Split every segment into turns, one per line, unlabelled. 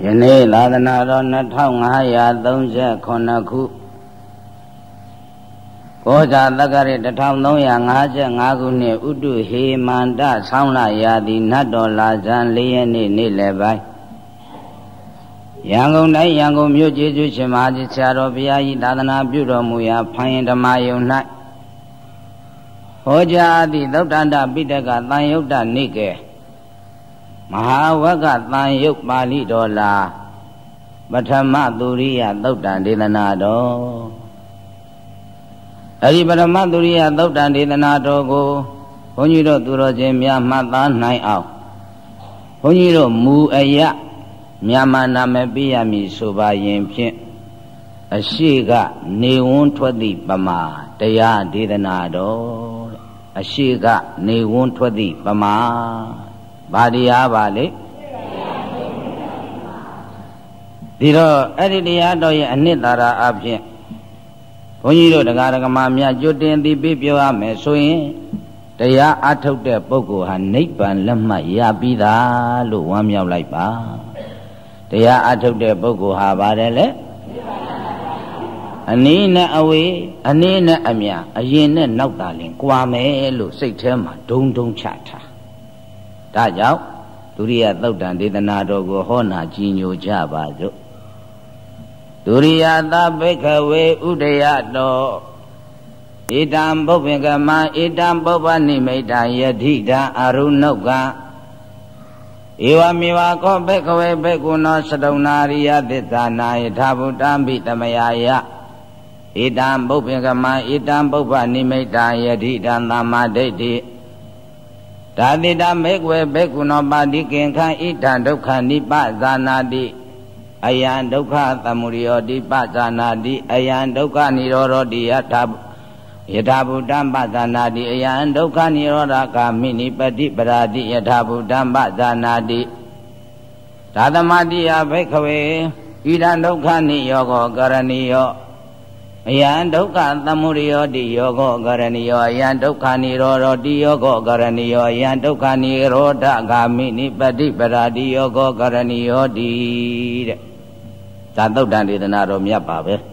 ယနေ့သာသနာတော်2539ခုကောဇာတက္ကရာ1355ခုနှစ်ဥတုဟေမန္တဆောင်းလရာသီနတ်တော်လာဇန်4ရက်နေ့နေ့လယ်ပိုင်းရန်ကုန်တိုင်းရန်ကုန်မြို့ကျေးဇူးရှင်မဟာကြီးဆရာတော်ဘုရားကြီးသာသနာပြုတော်မူရာဖိုင်ရင်ဓမ္မယုံ၌ဟောကြားသည့်သုတ္တန္တပိဋကသံယုတ်တနိကေမဟာဝကသံယုတ်ပါဠိတော်လာပထမသူရိယသုတ္တံဒေသနာတော်အဲဒီပထမသူရိယသုတ္တံဒေသနာတော်ကိုဘုန်းကြီးတို့သူတော်ချင်းများမှတ်သားနိုင်အောင်ဘုန်းကြီးတို့မူအယမြန်မာနာမည်ပြရမည်ဆိုပါရင်ဖြင့်အရှိကနေဝန်းထွက်သည့်ပမာတရားဒေသနာတော်အရှိကနေဝန်းထွက်သည့်ပမာဘာတရားပါလေဒီတော့အဲ့ဒီတရားတော်ရဲ့အနှစ်သာရအဖြစ်ဘုန်းကြီးတို့တရားဓမ္မများကြွတင်သိပြီးပြောရမယ်ဆိုရင်တရားအထုတ်တဲ့ပုဂ္ဂိုလ်ဟာနိဗ္ဗာန်လက်မှတ်ရပြီးသားလို့ဝမ်းမြောက်လိုက်ပါတရားအထုတ်တဲ့ပုဂ္ဂိုလ်ဟာပါတယ်လေအနည်းနဲ့အဝေးအနည်းနဲ့အများအရင်နဲ့နောက်တာလင်ကြွာမယ်လို့စိတ်ထဲမှာဒုံဒုံချထားဒါကြောင့်ဒုရိယသုတ္တံဒေသနာတော်ကိုဟောနာကြည်ညိုကြပါစို့ဒုရိယသဘိက္ခဝေဥဒယတောဣတံပုပ္ပင်္ဂမဣတံပုပ္ပနိမိတံယတိတံအရုဏုကံဧဝမေဝကောဘိက္ခဝေဘိက္ခုနောသတုံနာရိယသစ္စာနာယထာဘုတ္တံပိတမယာယဣတံပုပ္ပင်္ဂမဣတံပုပ္ပနိမိတံယတိတံသမ္မာဒိဋ္ဌိဒါတိတမေကွေဘေကုဏောပါတိကင်္ခဣဒံဒုက္ခနိပဇာနာတိအယံဒုက္ခသမုဒယောတိပဇာနာတိအယံဒုက္ခនិရောဓောတိယထာဗုဒ္ဓံပဇာနာတိအယံဒုက္ခនិရောဓဂာမိနိပတိပရာတိယထာဗုဒ္ဓံပဇာနာတိသာသမတိယဘိက္ခဝေဣဒံဒုက္ခនិယောဂောကရဏီယောအယံဒုက္ခသမုဒယောတိယောဂောကရဏီယောအယံဒုက္ခនិရောဓောတိယောဂောကရဏီယောအယံဒုက္ခនិရောဓဂာမိနိပတိပရာတိယောဂောကရဏီယောတိတဲ့သာသုတ္တံဒေသနာတော်မြတ်ပါပဲ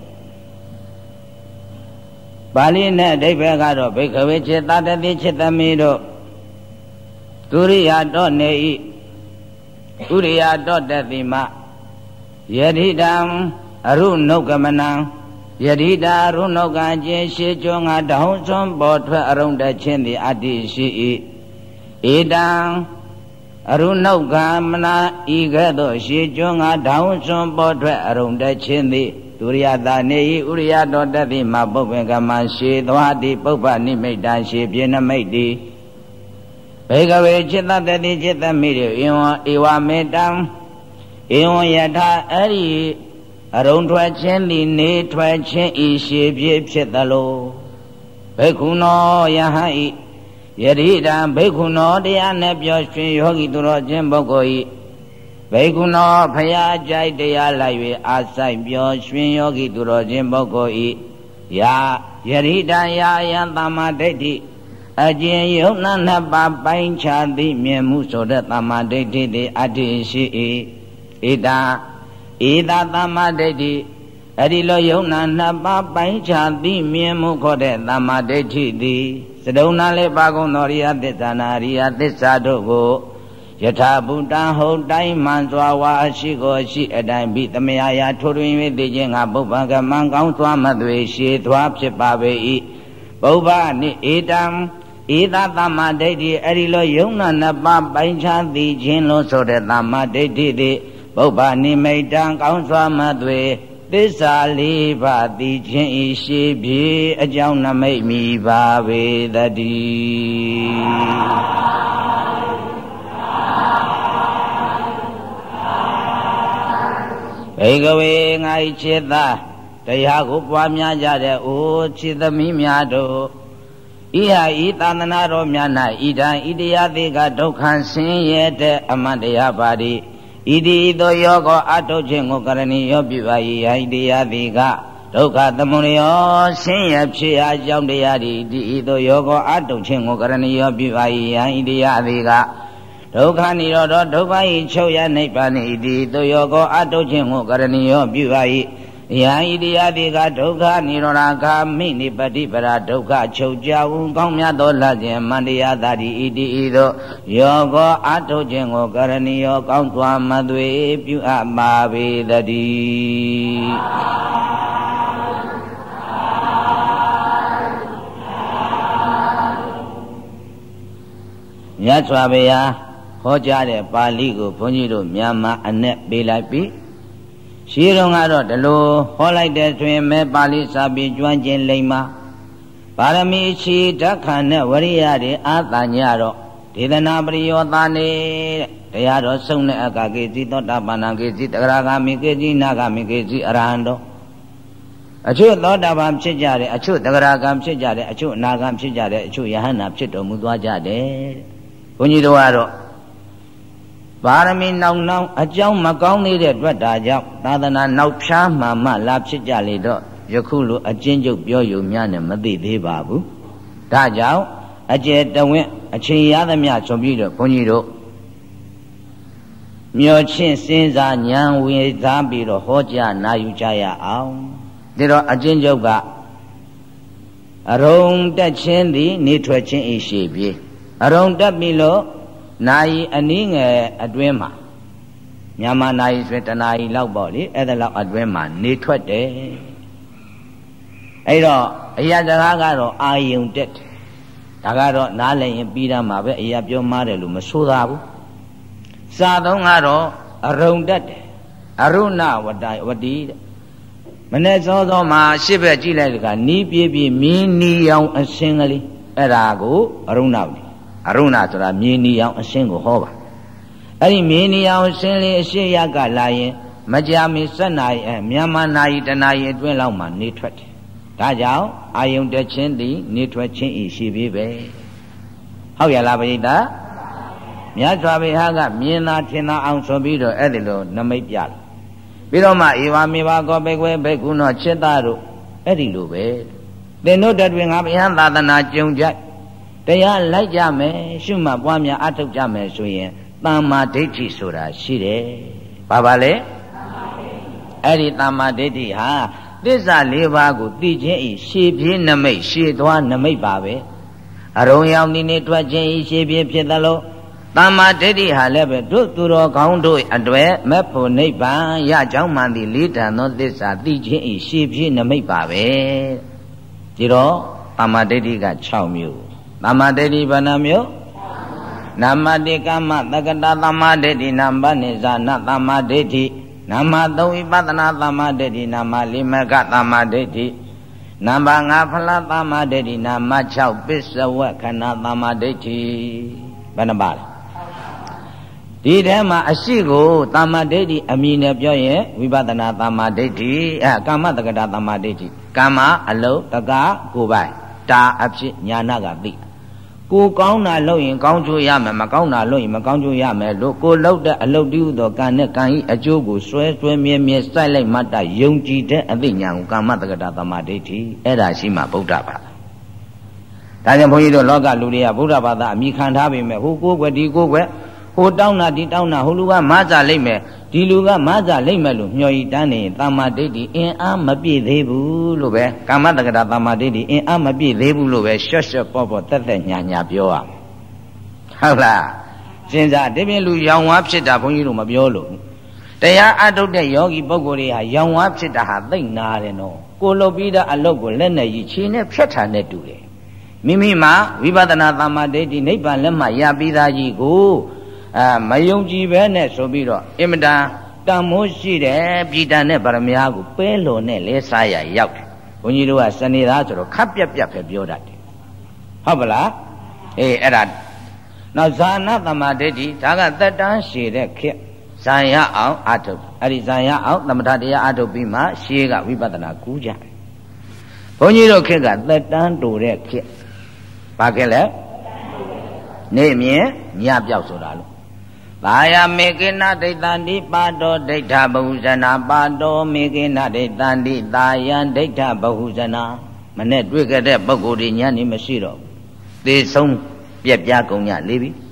ပါဠိနဲ့အဓိပ္ပာယ်ကတော့ဘိက္ခဝေจิตတတိจิตသမီးတို့ဒုရိယတော့နေဤဥရိယတော့တတိမယတိတံအရုဏုကမနံယတိတာရုဏုကံကျင်ရှိကျွန်းငါတောင်းစွန်းပေါ်ထွက်အရုံတချင်းသည်အတ္တိရှိ၏ဧတံအရုဏုကံမနာဤကဲ့သို့ရှိကျွန်းငါတောင်းစွန်းပေါ်ထွက်အရုံတချင်းသည်ဒုရိယတာနေဤဥရိယတော်တတိမပုပ္ပင်္ဂမရှေသွားတိပုပ္ပနိမိတ်တံရှေပြေနမိတ်တိဘေကဝေจิตတတိจิตသမီးတွေဧဝမေတံဧဝံယထာအဲ့ဒီအရုံထွက်ခြင်းသည်နေထွက်ခြင်းဤရှေပြေဖြစ်သလိုဘိက္ခုနောယဟံဤယတိတံဘိက္ခုနောတရားနဲ့ပြောရွှင်ယောဂီသူတော်ချင်းပုဂ္ဂိုလ်ဤဘိက္ခုနောဖရာကြိုက်တရားလိုက်၍အာဆိုင်ပြောရွှင်ယောဂီသူတော်ချင်းပုဂ္ဂိုလ်ဤယာယတိတံယာယံသမ္မာဒိဋ္ဌိအကျဉ်ယုံနာနှစ်ပါးပိုင်းခြားသိမြင်မှုဆိုတဲ့သမ္မာဒိဋ္ဌိသည်အတ္တိရှိ၏ဣဒံဧသာသမ္မာဒိဋ္ဌိအဲ့ဒီလိုယုံနာနှစ်ပါးပိုင်းခြားသိမြင်မှုခေါ်တဲ့သမ္မာဒိဋ္ဌိသည်စတုံနာလေးပါကုန်သောရိယသစ္စာနာရိယသစ္စာတို့ကိုယထာဘုတ္တံဟုတ်တိုင်းမှန်စွာဝါရှိကိုရှိအတိုင်းပြီးသမယယာထိုးတွင်၍သိခြင်းကပုပ္ပကမံကောင်းစွာမသွေရှည်သွားဖြစ်ပါပေ၏ပုဗ္ဗနိဧတံဧသာသမ္မာဒိဋ္ဌိအဲ့ဒီလိုယုံနာနှစ်ပါးပိုင်းခြားသိခြင်းလို့ဆိုတဲ့သမ္မာဒိဋ္ဌိသည်ပုပ္ပနိမိတ်တံကောင်းစွာမသွေသစ္စာလေးပါးသိခြင်းဤရှိပြေအကြောင်းနမိတ်မိပါပေတည်းဘေကဝေငါ၏จิตသားတရားကိုပွားများကြတဲ့အိုจิตသမီးများတို့ဤဟာဤသာသနာတော်များ၌ဤတံဤတရားသေးကဒုက္ခဆင်းရဲတဲ့အမှန်တရားပါသည်ဣတိသောယောကောအထုတ်ခြင်းကိုကရဏီယောပြုပါ၏ယိတရားသည်ကဒုက္ခသမုဒယောဆင်းရဲဖြစ်ရာကြောင့်တရားသည်ဣတိသောယောကောအထုတ်ခြင်းကိုကရဏီယောပြုပါ၏ယိတရားသည်ကဒုက္ခនិရောဓဒုက္ခဤချုပ်ရနိဗ္ဗာန်ဤတိသို့ယောကောအတုခြင်းကိုကရဏီယောပြုပါ၏ယံဤတရားတိကဒုက္ခនិရောဓဂာမိနိပတိပရာဒုက္ခချုပ်ကြဝံကောင်းမြတ်သောလခြင်းမန္တရားသာတိဤတိဤသို့ယောကောအတုခြင်းကိုကရဏီယောကောင်းစွာမသွေပြုအပ်ပါပေတည်းမြတ်စွာဘုရားဟောကြားတဲ့ပါဠိကိုဘုန်းကြီးတို့မြန်မာအနဲ့ပေးလိုက်ပြီရှိတော်ကတော့ဒီလိုဟောလိုက်တဲ့တွင်မဲပါဠိစာပေကျွမ်းကျင်လိမ္မာပါရမီရှိဓက္ခဏနဲ့ဝရိယတွေအာသညတော့ဒေသနာပရိယောသနေတဲ့တရားတော်ဆုံးတဲ့အကကေစီသောတာပန္နကေစီတဂရဂာမိကေစီနာဂာမိကေစီအရဟံတော်အချို့သောတာပန်ဖြစ်ကြတယ်အချို့တဂရဂံဖြစ်ကြတယ်အချို့အနာဂံဖြစ်ကြတယ်အချို့ယဟန္တာဖြစ်တော်မူသွားကြတယ်ဘုန်းကြီးတို့ကတော့ပါရမီနောက်အကြောင်းမကောင်းသေးတဲ့အတွက်ဒါကြောင့်သာသနာနောက်ဖြားမှမှလာဖြစ်ကြလေတော့ယခုလိုအကျဉ်းချုပ်ပြောယူများနဲ့မသိသေးပါဘူးဒါကြောင့်အကျယ်တဝင့်အချိန်ရသမျှဆိုပြီးတော့ဘုန်းကြီးတို့မျောချင်းစဉ်းစားဉာဏ်ဝေသားပြီးတော့ဟောကြားနာယူကြရအောင်ဒါတော့အကျဉ်းချုပ်ကအရုံတက်ခြင်းသည်နေထွက်ခြင်းဤရှိပြီအရုံတက်ပြီလို့နာယီအနည်းငယ်အတွင်းမှာမြန်မာနာယီဆိုတနာယီလောက်ပေါ့လေအဲ့ဒါလောက်အတွင်းမှာနေထွက်တယ်အဲ့တော့အရာစကားကတော့အာယုံတက်တယ်ဒါကတော့နားလည်ရင်ပြီးတာမှာပဲအရာပြောမှားတယ်လို့မဆိုသာဘူးစာသုံးကတော့အရုံတက်တယ်အရုဏဝတိတဲ့မနေ့စောစောမှာရှစ်ဘက်ကြည့်လိုက်တဲ့ကနီးပြေးပြေးမြင်းနီရောင်အစင်းကလေးအဲ့ဒါကိုအရုဏဝတိအရုဏဆိုတာမြေနီအောင်အရှင်းကိုဟောပါအဲ့ဒီမြေနီအောင်အရှင်းလေးအရှိရကလာရင်မကြာမီ7နာရီမြန်မာနာရီတနာရီအတွင်းလောက်မှနေထွက်တယ်ဒါကြောင့်အာယုန်တက်ခြင်းသည်နေထွက်ခြင်းဤရှိပြီပဲဟုတ်ရလားပရိသတ်မြတ်စွာဘုရားကမြင်သာထင်သာအောင်ဆိုပြီးတော့အဲ့ဒီလိုနမိတ်ပြတယ်ပြီးတော့မှဧဝမေဝကောဘေကွေဘေကုနောจิตတို့အဲ့ဒီလိုပဲသင်တို့တည်းငါဘုရားသာသနာကြုံကြတရားလိုက်ကြမယ်ရှုမှတ်ပွားများအထောက်ကြမယ်ဆိုရင်သမ္မာဒိဋ္ဌိဆိုတာရှိတယ်။ဘာပါလဲ။အဲ့ဒီသမ္မာဒိဋ္ဌိဟာသစ္စာ၄ပါးကိုသိခြင်းဤရှေ့ပြေးနမိတ်ရှေ့သွားနမိတ်ပါပဲ။အရုံရောက်နေထွက်ခြင်းဤရှေ့ပြေးဖြစ်သလိုသမ္မာဒိဋ္ဌိဟာလည်းပဲတို့သူတော်ကောင်းတို့အတွေ့မဲ့ဖို့နိဗ္ဗာန်ရကြောင်းမှန်သည့်လေးတန်သောသစ္စာသိခြင်းဤရှေ့ပြေးနမိတ်ပါပဲ။ဒီတော့သမ္မာဒိဋ္ဌိက6မျိုးသမ္မာဒိဋ္ဌိဘယ်နှမျိုးနမတိကမ္မသက္ကတသမ္မာဒိဋ္ဌိနံပါတ်နိဇာနသမ္မာဒိဋ္ဌိနံပါတ်3ဝိပဿနာသမ္မာဒိဋ္ဌိနံပါတ်4မဂ္ဂသမ္မာဒိဋ္ဌိနံပါတ်5ဖလားသမ္မာဒိဋ္ဌိနံပါတ်6ပစ္စဝခဏသမ္မာဒိဋ္ဌိဘယ်နှပါလဲဒီထဲမှာအရှိကိုသမ္မာဒိဋ္ဌိအမည်နဲ့ပြောရင်ဝိပဿနာသမ္မာဒိဋ္ဌိကာမတက္ကတသမ္မာဒိဋ္ဌိကာမအလုံးတကကိုယ်ပိုင်တာအဖြစ်ညာနာကသိကိုကောင်းတာလုပ်ရင်ကောင်းကျိုးရမယ်မကောင်းတာလုပ်ရင်မကောင်းကျိုးရမယ်လို့ကိုလုပ်တဲ့အလုပ်တည်းသောကံနဲ့ကံဤအကျိုးကိုဆွဲမြဲမြဲစိုက်လိုက်မှတ်တယုံကြည်တဲ့အသိဉာဏ်ကိုကာမတက္ကတသမ္မာဒိဋ္ဌိအဲ့ဒါရှိမှဗုဒ္ဓဘာသာဒါကြောင့်ဘုန်းကြီးတို့လောကလူတွေကဗုဒ္ဓဘာသာအမိခံထားပေမဲ့ဟိုကိုယ်ွယ်ဒီကိုယ်ွယ်ဟိုတောင်းတာဒီတောင်းတာဟိုလူကမဆာလိုက်မယ်ဒီလူကမဆာလိုက်မယ်လို့မျှော်ရည်တန်းနေရင်သမ္မာဒိဋ္ဌိအင်အားမပြည့်သေးဘူးလို့ပဲကာမတက္ကတသမ္မာဒိဋ္ဌိအင်အားမပြည့်သေးဘူးလို့ပဲရှော့ရှော့ပေါ့ပေါ့တက်တက်ညာညာပြောရမယ်ဟုတ်လားစဉ်းစားဒီပြင်လူရောင်ဝါဖြစ်တာဘုန်းကြီးတို့မပြောလို့တရားအထုတ်တဲ့ယောဂီပုဂ္ဂိုလ်တွေဟာရောင်ဝါဖြစ်တာဟာသိမ့်နာတယ်နော်ကိုလုပ်ပြီးသားအလုပ်ကိုလက်နဲ့ရည်ခြေနဲ့ဖြတ်ထားနဲ့တူတယ်မိမိမှာဝိပဿနာသမ္မာဒိဋ္ဌိနိဗ္ဗာန်လက်မှရပြီးသားကြီးကိုမယုံကြည်ပဲနဲ့ဆိုပြီးတော့အင်မတန်တန်မိုးရှိတယ်ပြည်တန်တဲ့ဗရမ ्या ကိုပဲလို့နဲ့လဲစားရရောက်တယ်ဘုန်းကြီးတို့ကစနေသားဆိုတော့ခပ်ပြက်ပြက်ပဲပြောတတ်တယ်ဟုတ်ပလားအဲ့ဒါနောက်ဇာနာသမ္မာဒိဋ္ဌိဒါကသက်တမ်းရှည်တဲ့ခေတ်ဇာရအောင်အထုတ်အဲ့ဒီဇာရအောင်သမထတရားအထုတ်ပြီးမှရှေးကဝိပဿနာကူးကြတယ်ဘုန်းကြီးတို့ခေတ်ကသက်တမ်းတူတဲ့ခေတ်ဘာခေတ်လဲနေမြင်ညပြောက်ဆိုတာလို့သာယမေကေနဒိဋ္ဌန္တိပါတောဒိဋ္ဌဘဟုဇနာပါတောမေကေနဒိဋ္ဌန္တိသာယံဒိဋ္ဌဘဟုဇနာမနဲ့တွေ့ကြတဲ့ပုဂ္ဂိုလ်တွေညနေမရှိတော့သေဆုံးပြက်ပြားကုန်ကြလေပြီည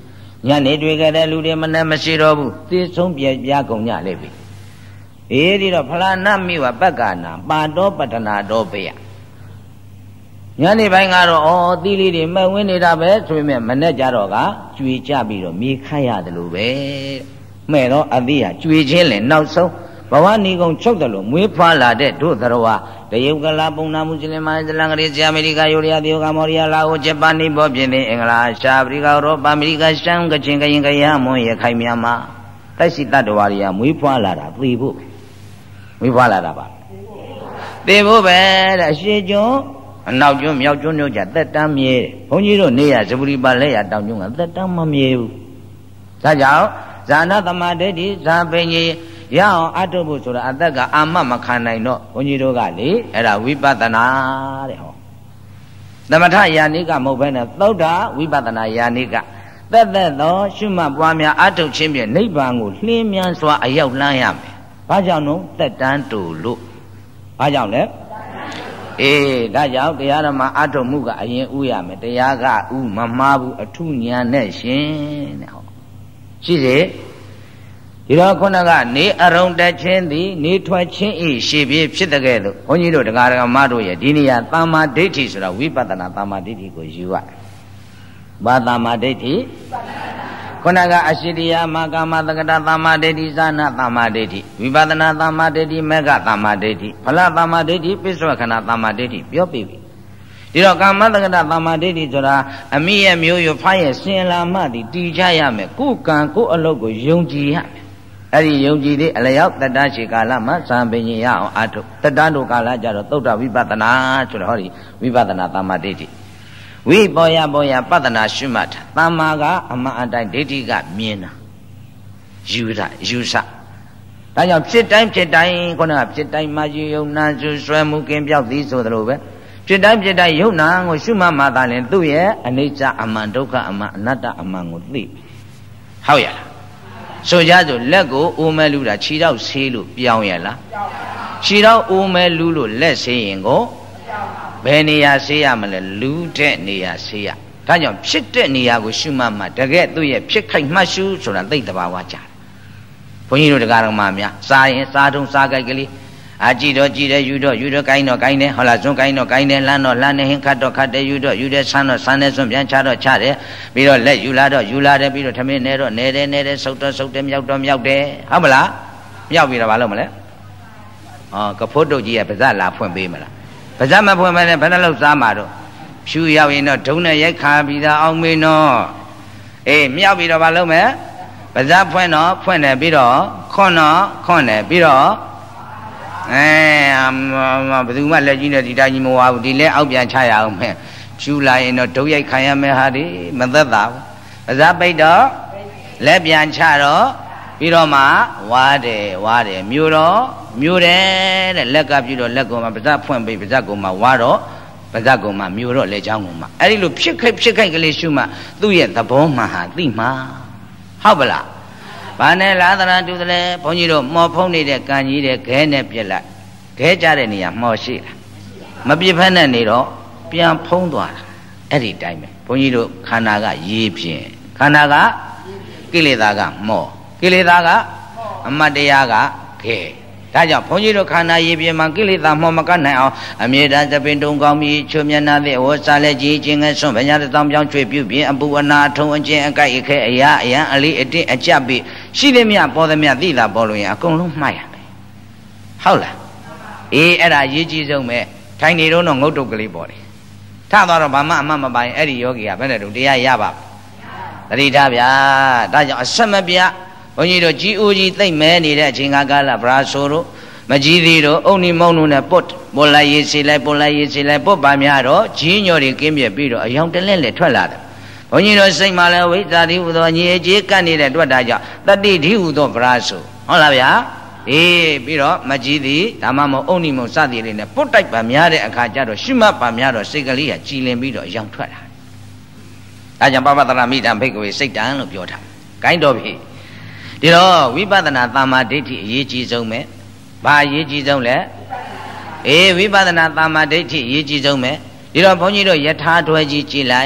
ညနေတွေ့ကြတဲ့လူတွေမနဲ့မရှိတော့ဘူးသိဆုံးပြကုန်ကြလိမ့်ပြီဒီတော့ဖလာနမိဝပက္ကနာပါတော်ပတ္တနာတော်ပေယညနေပိုင်းကတော့သီးလေးတွေမှတ်ဝင်နေတာပဲဆိုပေမဲ့မနဲ့ကြတော့ကကြွေကြပြီးတော့မြေခတ်ရတယ်လို့ပဲမဲ့တော့အသီးဟာကြွေချင်းလဲနောက်ဆုံးဘဝနီကုံချုပ်တယ်လို့မွေးဖွားလာတဲ့တို့သရဝတရုတ်ကလာပုံနာမွတ်စလင်မအစ္စလမ်ကလေးဆီအမေရိကယူရီးယားတရုတ်ကမော်ရီးယားလာအိုဂျပန်နီဘောပြင်နေအင်္ဂလာရှားအာဖရိကဥရောပအမေရိကရှမ်းကချင်ကရင်ကရမွန်ရခိုင်မြန်မာတိုက်စီတတ္တဝါတွေကမွေးဖွားလာတာသိဖို့မွေးဖွားလာတာပါသိဖို့ပဲတဲ့အရှိကျွန်းအနောက်ကျွန်းမြောက်ကျွန်းတို့ကြသက်တမ်းမြဲတယ်ဘုန်းကြီးတို့နေရဇပူရီပါလက်ရတောင်ကျွန်းကသက်တမ်းမမြဲဘူးဒါကြောင့်ဇာနာသမဒိဋ္ဌိဇာပင်ကြီးရအောင်အထုတ်ဖို့ဆိုတာအသက်ကအာမမခံနိုင်တော့ဘုန်းကြီးတို့ကလေအဲ့ဒါဝိပဿနာတဲ့ဟောသမထယာနိကမဟုတ်ဘဲနဲ့သုဒ္ဓဝိပဿနာယာနိကသက်သက်သောရှုမှတ်ပွားများအထုတ်ခြင်းဖြင့်နိဗ္ဗာန်ကိုလင်းမြန်စွာအရောက်လှမ်းရမယ်ဘာကြောင့်လို့သက်တမ်းတူလို့ဘာကြောင့်လဲဒါကြောင့်တရားဓမ္မအထုတ်မှုကအရင်ဥရမယ်တရားကဥမမှားဘူးအထုဉာဏ်နဲ့ရှင်တဲ့ဟောရှိစေဒီတော့ခုနကနေအရုံတက်ခြင်းသည်နေထွက်ခြင်းဤရှေ့ပြေးဖြစ်တဲ့ကဲ့သို့ဘုန်းကြီးတို့တရားဓမ္မတို့ရဲ့ဒီနေရာသမ္မာဒိဋ္ဌိဆိုတာဝိပဿနာသမ္မာဒိဋ္ဌိကိုယူရတယ်။ဘာသမ္မာဒိဋ္ဌိခုနကအရှိရိယမကာမတက္ကတာသမ္မာဒိဋ္ဌိဇာနာသမ္မာဒိဋ္ဌိဝိပဿနာသမ္မာဒိဋ္ဌိမေဃသမ္မာဒိဋ္ဌိဖလသမ္မာဒိဋ္ဌိပိစ္ဆဝခဏသမ္မာဒိဋ္ဌိပြောပြပြီဒီတော့ကာမတက္ကတာသမ္မာဒိဋ္ဌိဆိုတာအမိရဲ့မျိုးရဖားရဲ့ရှင်လာမှသည်တည်ကြရမယ်ကိုယ်ကံကိုယ်အလုပ်ကိုယုံကြည်ရမယ်အဲ့ဒီယုံကြည်တဲ့အလျောက်တတ္တရှိကာလမှာဇံပင်ရင်ရအောင်အားထုတ်တတ္တတို့ကာလကြတော့သုဒ္ဓဝိပဿနာဆိုတော့ဟောဒီဝိပဿနာသမ္မာဒိဋ္ဌိဝိပေါ်ရပဿနာရှုမှတ်တာသမ္မာကအမှန်အတိုင်းဒိဋ္ဌိကမြင်တာယူဆဒါကြောင့်ဖြစ်တိုင်းခုနကဖြစ်တိုင်းမှာယုံနာစုဆွဲမှုကင်းပြောက်သည်ဆိုသလိုပဲဖြစ်တိုင်းယုံနာကိုရှုမှတ်မှသာလျှင်သူ့ရဲ့အနိစ္စအမှန်ဒုက္ခအမှန်အနတ္တအမှန်ကိုသိဟုတ်ရလားဆိုကြဆိုလက်ကိုအိုးမဲလူတာခြေတော့ဆေးလို့ပြောင်းရလားခြေတော့အိုးမဲလူလို့လက်ဆေးရင်ကိုဘယ်နေရာဆေးရမလဲလူတဲ့နေရာဆေးရဒါကြောင့်ဖြစ်တဲ့နေရာကိုရှုမှတ်မှတကယ်သူ့ရဲ့ဖြစ်ခိုက်မှတ်ရှုဆိုတာသိတဘာဝကြတယ်ဘုန်းကြီးတို့တရားတော်မှာများစားရင်စားထုံးစားကြိုက်ကလေးကြည်တော့ယူတော့ကိုင်းတော့ကိုင်းတယ်ဟုတ်လားဇွန်းကိုင်းတော့ကိုင်းတယ်လှမ်းတော့လှမ်းတယ်ဟင်းခတ်တော့ခတ်တယ်ယူတယ်ဆန်းတော့ဆန်းတယ်ဇွန်းပြန်ချတော့ချတယ်ပြီးတော့လက်ယူလာတော့ယူလာတယ်ပြီးတော့ထမင်းနေတော့နေတယ်ဆုပ်တော့တယ်မြောက်တော့မြောက်တယ်ဟုတ်မလားမြောက်ပြီးတော့ဘာလုပ်မလဲကဖိုးတုတ်ကြီးကပါဇက်လာဖွင့်ပေးမလားပါဇက်မဖွင့်မနဲ့ဘယ်နှလောက်စားမှာတော့ဖြူရောက်ရင်တော့ဒုံနဲ့ရိုက်ခါပြီးသားအောင်မေးနော်မြောက်ပြီးတော့ဘာလုပ်မလဲပါဇက်ဖွင့်တယ်ပြီးတော့ခွန်းတယ်ပြီးတော့ဘယ်သူမှလက်ကြီးနဲ့ဒီတိုင်းကြီးမဝါဘူးဒီလက်အောက်ပြန်ချရအောင်မယ်ဖြူလာရင်တော့ဒုတ်ရိုက်ခံရမယ်ဟာဒီမသက်သာဘူးပါဇက်ပိတ်တော့လက်ပြန်ချတော့ပြီးတော့မှဝါတယ်မျိုးတယ်တဲ့လက်ကပြတော့လက်ကောင်မှာပါဇက်ဖွင့်ပြီးပါဇက်ကောင်မှာဝါတော့ပါဇက်ကောင်မှာမျိုးတော့လက်ချောင်းကောင်မှာအဲ့ဒီလိုဖြစ်ခိုက်ကလေးရှုမှသူ့ရဲ့သဘောမှဟာသိမှာဟုတ်ပလားဘာနဲ့လားသရတူတယ်လဲဘုန်းကြီးတို့မော်ဖုံးနေတဲ့ကံကြီးတဲ့ခဲနဲ့ပြက်လိုက်ခဲကြတဲ့နေရာမော်ရှိလားမပြစ်ဖက်နဲ့နေတော့ပြန်ဖုံးသွားတာအဲ့ဒီတိုင်းပဲဘုန်းကြီးတို့ခန္ဓာကရေးဖြင့်ခန္ဓာကကိလေသာကမော်ကိလေသာကအမတ်တရားကခဲဒါကြောင့်ဘုန်းကြီးတို့ခန္ဓာရေးဖြင့်မှာကိလေသာမော်မကနိုင်အောင်အမြဲတမ်းသပင်တုံကောင်းပြီးချွမျက်နှာတဲ့ဝစားလက်ကြီးချင်းငယ်ဆွန့်ဗညာတောင်ပြောင်းချွေပြုတ်ပြီးအပူအနာထုံအကျဉ်အကြိုက်အခဲအရာအယံအလေးအတင်းအကြပ်ပြီးရှိသည်မြပေါ်သည်မြသိတာပေါ်လို့ရင်အကုန်လုံးမှတ်ရမယ်ဟုတ်လားအဲ့ဒါရေးကြည့်ဆုံးပဲထိုင်နေတော့ငုတ်တုတ်ကလေးပေါ်တယ်ထသွားတော့ဘာမှအမှတ်မပိုင်အဲ့ဒီယောဂီကဘယ်နဲ့တူတရားရပါသတိထားဗျာဒါကြောင့်အဆက်မပြဘုန်းကြီးတို့ကြီးဦးကြီးသိမ့်မဲနေတဲ့အချိန်ကာလဗရာဆိုတို့မကြီးသေးတို့အုံနီမုံတို့နဲ့ပုတ်လိုက်ရေးစီလိုက်ပုတ်ပါများတော့ကြီးညော်တွေကင်းပြပြီးတော့အယောင်တလဲလဲထွက်လာတယ်ဘုန်းကြီးတို့စိတ်မှလည်းဝိဇ္ဇာတိဟူသောညီအကျေးကပ်နေတဲ့တွက်တာကြောင့်တတိတိဟူသောဗရာဆိုဟုတ်လားဗျာပြီးတော့မကြီးသည်ဒါမှမဟုတ်အုံနီမုံစသည်လေးနဲ့ပုတ်တိုက်ပါများတဲ့အခါကျတော့ရှုမှတ်ပါများတော့စိတ်ကလေးကကြည်လင်ပြီးတော့အယောင်ထွက်လာဒါကြောင့်ပပတရမိတံဘိက္ခဝေစိတ်တံလို့ပြောထားကိုင်းတော်ပြီဒီတော့ဝိပဿနာသမ္မာဒိဋ္ဌိအရေးကြီးဆုံးပဲဘာအရေးကြီးဆုံးလဲဝိပဿနာသမ္မာဒိဋ္ဌိအရေးကြီးဆုံးပဲဒီတော့ဘုန်းကြီးတို့ယထာထွဲကြီးကြည်လိုက်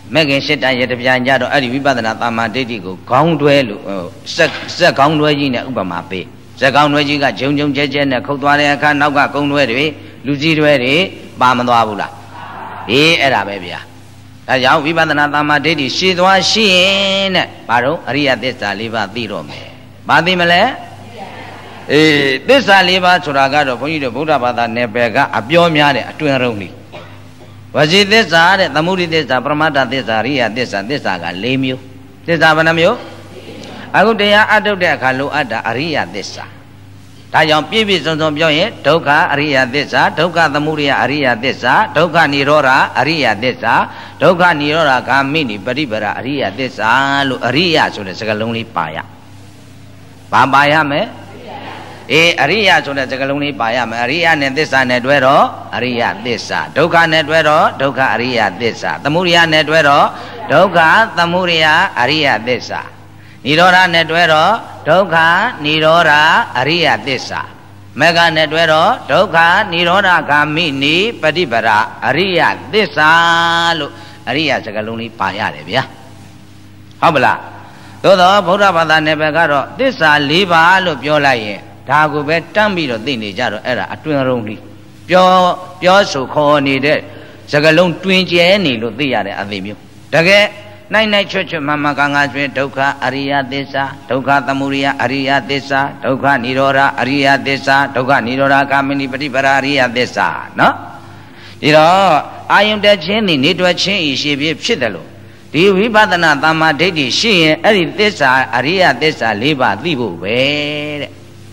မဲ့ခင်ရှစ်တန်ရတပြန်ကြတော့အဲ့ဒီဝိပဿနာသမ္မာဒိဋ္ဌိကိုခေါင်းတွဲလို့စက်ခေါင်းတွဲကြီးနဲ့ဥပမာပေးစက်ခေါင်းတွဲကြီးကဂျုံဂျုံကျဲကျဲနဲ့ခုတ်သွားတဲ့အခါနောက်ကကုန်းတွဲတွေလူကြီးတွဲတွေပါမသွားဘူးလားအေးအဲ့ဒါပဲဗျာဒါကြောင့်ဝိပဿနာသမ္မာဒိဋ္ဌိရှည်သွားရှိရင်တဲ့ဘာတော့အရိယသစ္စာ၄ပါးသိတော့မယ်ဘာသိမလဲအေးသစ္စာ၄ပါးဆိုတာကတော့ဘုန်းကြီးတို့ဗုဒ္ဓဘာသာနယ်ပယ်ကအပြောများတဲ့အတွင်းရုံးလေးဝစီသစ္စာတဲ့သမုဒိသစ္စာပရမတ္ထသစ္စာအရိယသစ္စာသစ္စာက၄မျိုးသစ္စာဘယ်နှမျိုးအခုတရားအထုတ်တဲ့အခါလိုအပ်တာအရိယသစ္စာဒါကြောင့်ပြည့်ပြည့်စုံစုံပြောရင်ဒုက္ခအရိယသစ္စာဒုက္ခသမုဒယအရိယသစ္စာဒုက္ခនិရောဓအရိယသစ္စာဒုက္ခនិရောဓဂာမိနိပฏิပဒအရိယသစ္စာလို့အရိယဆိုတဲ့စကားလုံးလေးပါရဘာပါရမလဲအေးအရိယဆိုတဲ့စကားလုံးလေးပါရမယ်အရိယနဲ့သစ္စာနဲ့တွဲတော့အရိယသစ္စာဒုက္ခနဲ့တွဲတော့ဒုက္ခအရိယသစ္စာသမုဒယနဲ့တွဲတော့ဒုက္ခသမုဒယအရိယသစ္စာនិရောဓနဲ့တွဲတော့ဒုက္ခនិရောဓအရိယသစ္စာမေဃနဲ့တွဲတော့ဒုက္ခនិရောဓဂာမိနိပฏิပဒအရိယသစ္စာလို့အရိယစကားလုံးလေးပါရတယ်ဗျာဟုတ်ပလားသို့တော့ဗုဒ္ဓဘာသာနယ်ပယ်ကတော့သစ္စာ၄ပါးလို့ပြောလိုက်ရင်ဒါကိုပဲတမ်းပြီးတော့သိနေကြတော့အဲ့ဒါအတွင်းရုံးလေးပြောဆိုခေါ်နေတဲ့စကားလုံးတွင်ကျဲနေလို့သိရတဲ့အသိမျိုးတကယ်နိုင်နိုင်ချွတ်ချွတ်မှန်မှန်ကန်ကန်ကျွင်းဒုက္ခအရိယသစ္စာဒုက္ခသမုဒယအရိယသစ္စာဒုက္ခនិရောဓအရိယသစ္စာဒုက္ခនិရောဓဂာမိနိပฏิပဒအရိယသစ္စာနော်ဒီတော့အာယုန်တက်ခြင်းဒီနေတွက်ခြင်းဤရှိဖြစ်တယ်လို့ဒီဝိပဿနာသမ္မာဒိဋ္ဌိရှိရင်အဲ့ဒီသစ္စာအရိယသစ္စာ၄ပါးသိဖို့ပဲတဲ့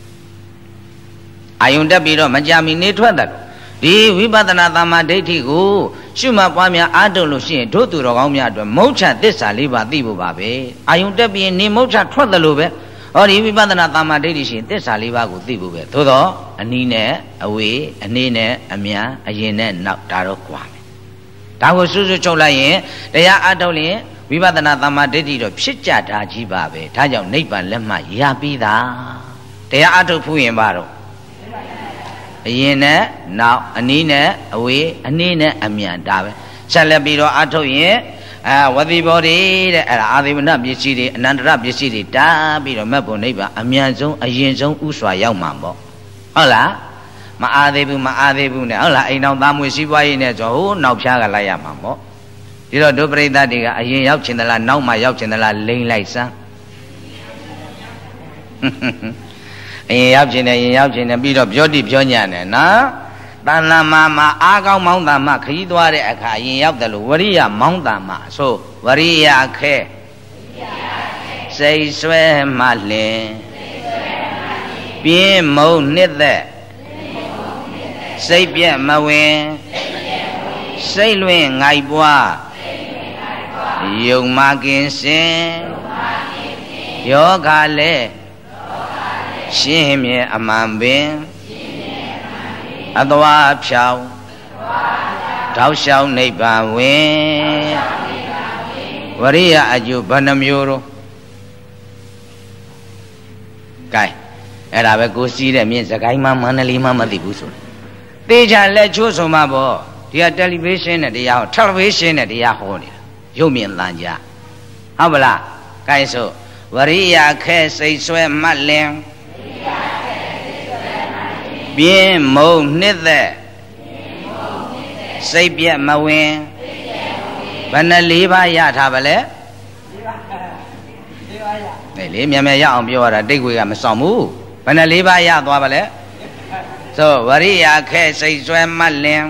အာယုန်တက်ပြီးတော့မကြမီနေထွက်တယ်ဒီဝိပဿနာသမ္မာဒိဋ္ဌိကိုရှုမှတ်ပွားများအားထုတ်လို့ရှိရင်တို့သူတော်ကောင်းများအတွက်မုတ်ချသစ္စာ၄ပါးသိဖို့ပါပဲအာယုန်တက်ပြီးနေမုတ်ချထွက်တယ်လို့ပဲဟောဒီဝိပဿနာသမ္မာဒိဋ္ဌိရှိရင်သစ္စာ၄ပါးကိုသိဖို့ပဲသို့တော့အနည်းနဲ့အဝေးအနည်းနဲ့အမြန်အရင်နဲ့နောက်ဒါတော့ကွာမယ်ဒါကိုစွစွချုပ်လိုက်ရင်တရားအားထုတ်ရင်ဝိပဿနာသမ္မာဒိဋ္ဌိတော့ဖြစ်ကြတာကြီးပါပဲဒါကြောင့်နိဗ္ဗာန်လက်မှရပြီးသားတရားအားထုတ်ဖို့ရင်ပါတော့အရင်နဲ့နောက်အနည်းနဲ့အဝေးအနည်းနဲ့အမြန်ဒါပဲဆက်လက်ပြီးတော့အထုတ်ရင်ဝတိဘောဓိတဲ့အဲ့ဒါအာသေဝနပစ္စည်းတွေအနန္တရပစ္စည်းတွေတားပြီးတော့မက်ဖို့နိဗ္ဗာန်အမြန်ဆုံးအရင်ဆုံးဥစွာရောက်မှာပေါ့ဟုတ်လားမအားသေးဘူးနဲ့ဟုတ်လားအိမ်တော်သားမွေစီးပွားရေးနဲ့ဆိုဟိုနောက်ဖြားကလိုက်ရမှာပေါ့ဒီတော့ဒုပရိသတ်တွေကအရင်ရောက်ချင်သလားနောက်မှရောက်ချင်သလားလိမ့်လိုက်စမ်းအရင်ရောက်ခြင်းနဲ့ပြီးတော့ပြောတိပြောညံ့တယ်နော်တဏ္ဍမာမှာအားကောင်းမောင်းတမခရီးသွားတဲ့အခါအရင်ရောက်တယ်လို့ဝရိယမောင်းတမဆိုဝရိယခဲစိတ်ဆွဲမှလင်ပြင်းမုံနှစ်သက်စိတ်ပြက်မဝင်စိတ်လွင်ငိုက်ပွားယုံမကင်းစင်ယောဂလည်းရှင်းမြဲအမှန်ပင်အသွားဖြောင်းတောက်လျှောက်နိဗ္ဗာန်ဝင်ဝရိယအကျိုးဘယ်နှမျိုးတော့ကဲအဲ့ဒါပဲကိုစီးတဲ့မြင့်စကိုင်းမှမန္တလေးမှမသိဘူးဆိုတယ်တေချာလက်ချိုးဆိုမှပေါ့ဒီကတယ်လီဗေးရှင်းနဲ့တရားဟောတယ်လီဗေးရှင်းနဲ့တရားဟောနေတာရုပ်မြင်သံကြားဟုတ်ပလားကဲဆိုဝရိယခဲစိတ်ဆွဲမှတ်လင်ပြင်းမုံနှစ်သက်စိတ်ပြက်မဝင်ဘယ်နှ၄ပါးရထားပါလဲ၄လေမြန်မြန်ရအောင်ပြောရတာတိတ်ခွေကမဆောင်ဘူးဘယ်နှ၄ပါးရသွားပါလဲဆိုဝရိယခဲစိတ်ဆွဲမှတ်လင်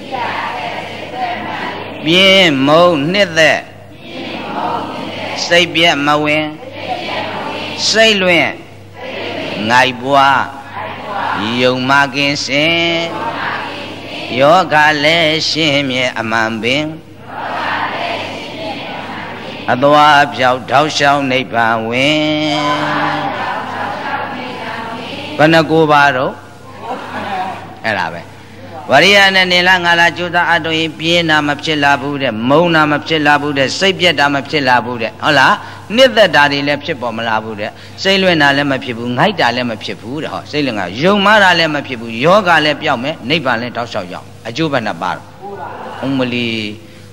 ပြင်းမုံနှစ်သက်စိတ်ပြက်မဝင်စိတ်လွင်ငိုက်ပွားယုံမကင်းစင်ယောဂလည်းရှင်းမြဲအမှန်ပင်အသွားပြောက်ထောက်လျှောက်နိဗ္ဗာန်ဝင်ဘယ်နှကိုပါတော့အဲ့ဒါပဲဝရိယနဲ့နေလားငါလားကြိုးစားအထုတ်ရင်ပြင်းတာမဖြစ်လာဘူးတဲ့မုန်းတာမဖြစ်လာဘူးတဲ့စိတ်ပြက်တာမဖြစ်လာဘူးတဲ့ဟုတ်လားနှစ်သက်တာတွေလည်းဖြစ်ပေါ်မလာဘူးတဲ့စိတ်လွင်တာလည်းမဖြစ်ဘူးငိုက်တာလည်းမဖြစ်ဘူးတဲ့ဟောစိတ်လွင်ကယုံမားတာလည်းမဖြစ်ဘူးယောဂလည်းပြောက်မယ်နိဗ္ဗာန်လည်းတောက်လျှောက်ရောက်အကျိုးဘယ်နှပါတော့ဥမလီ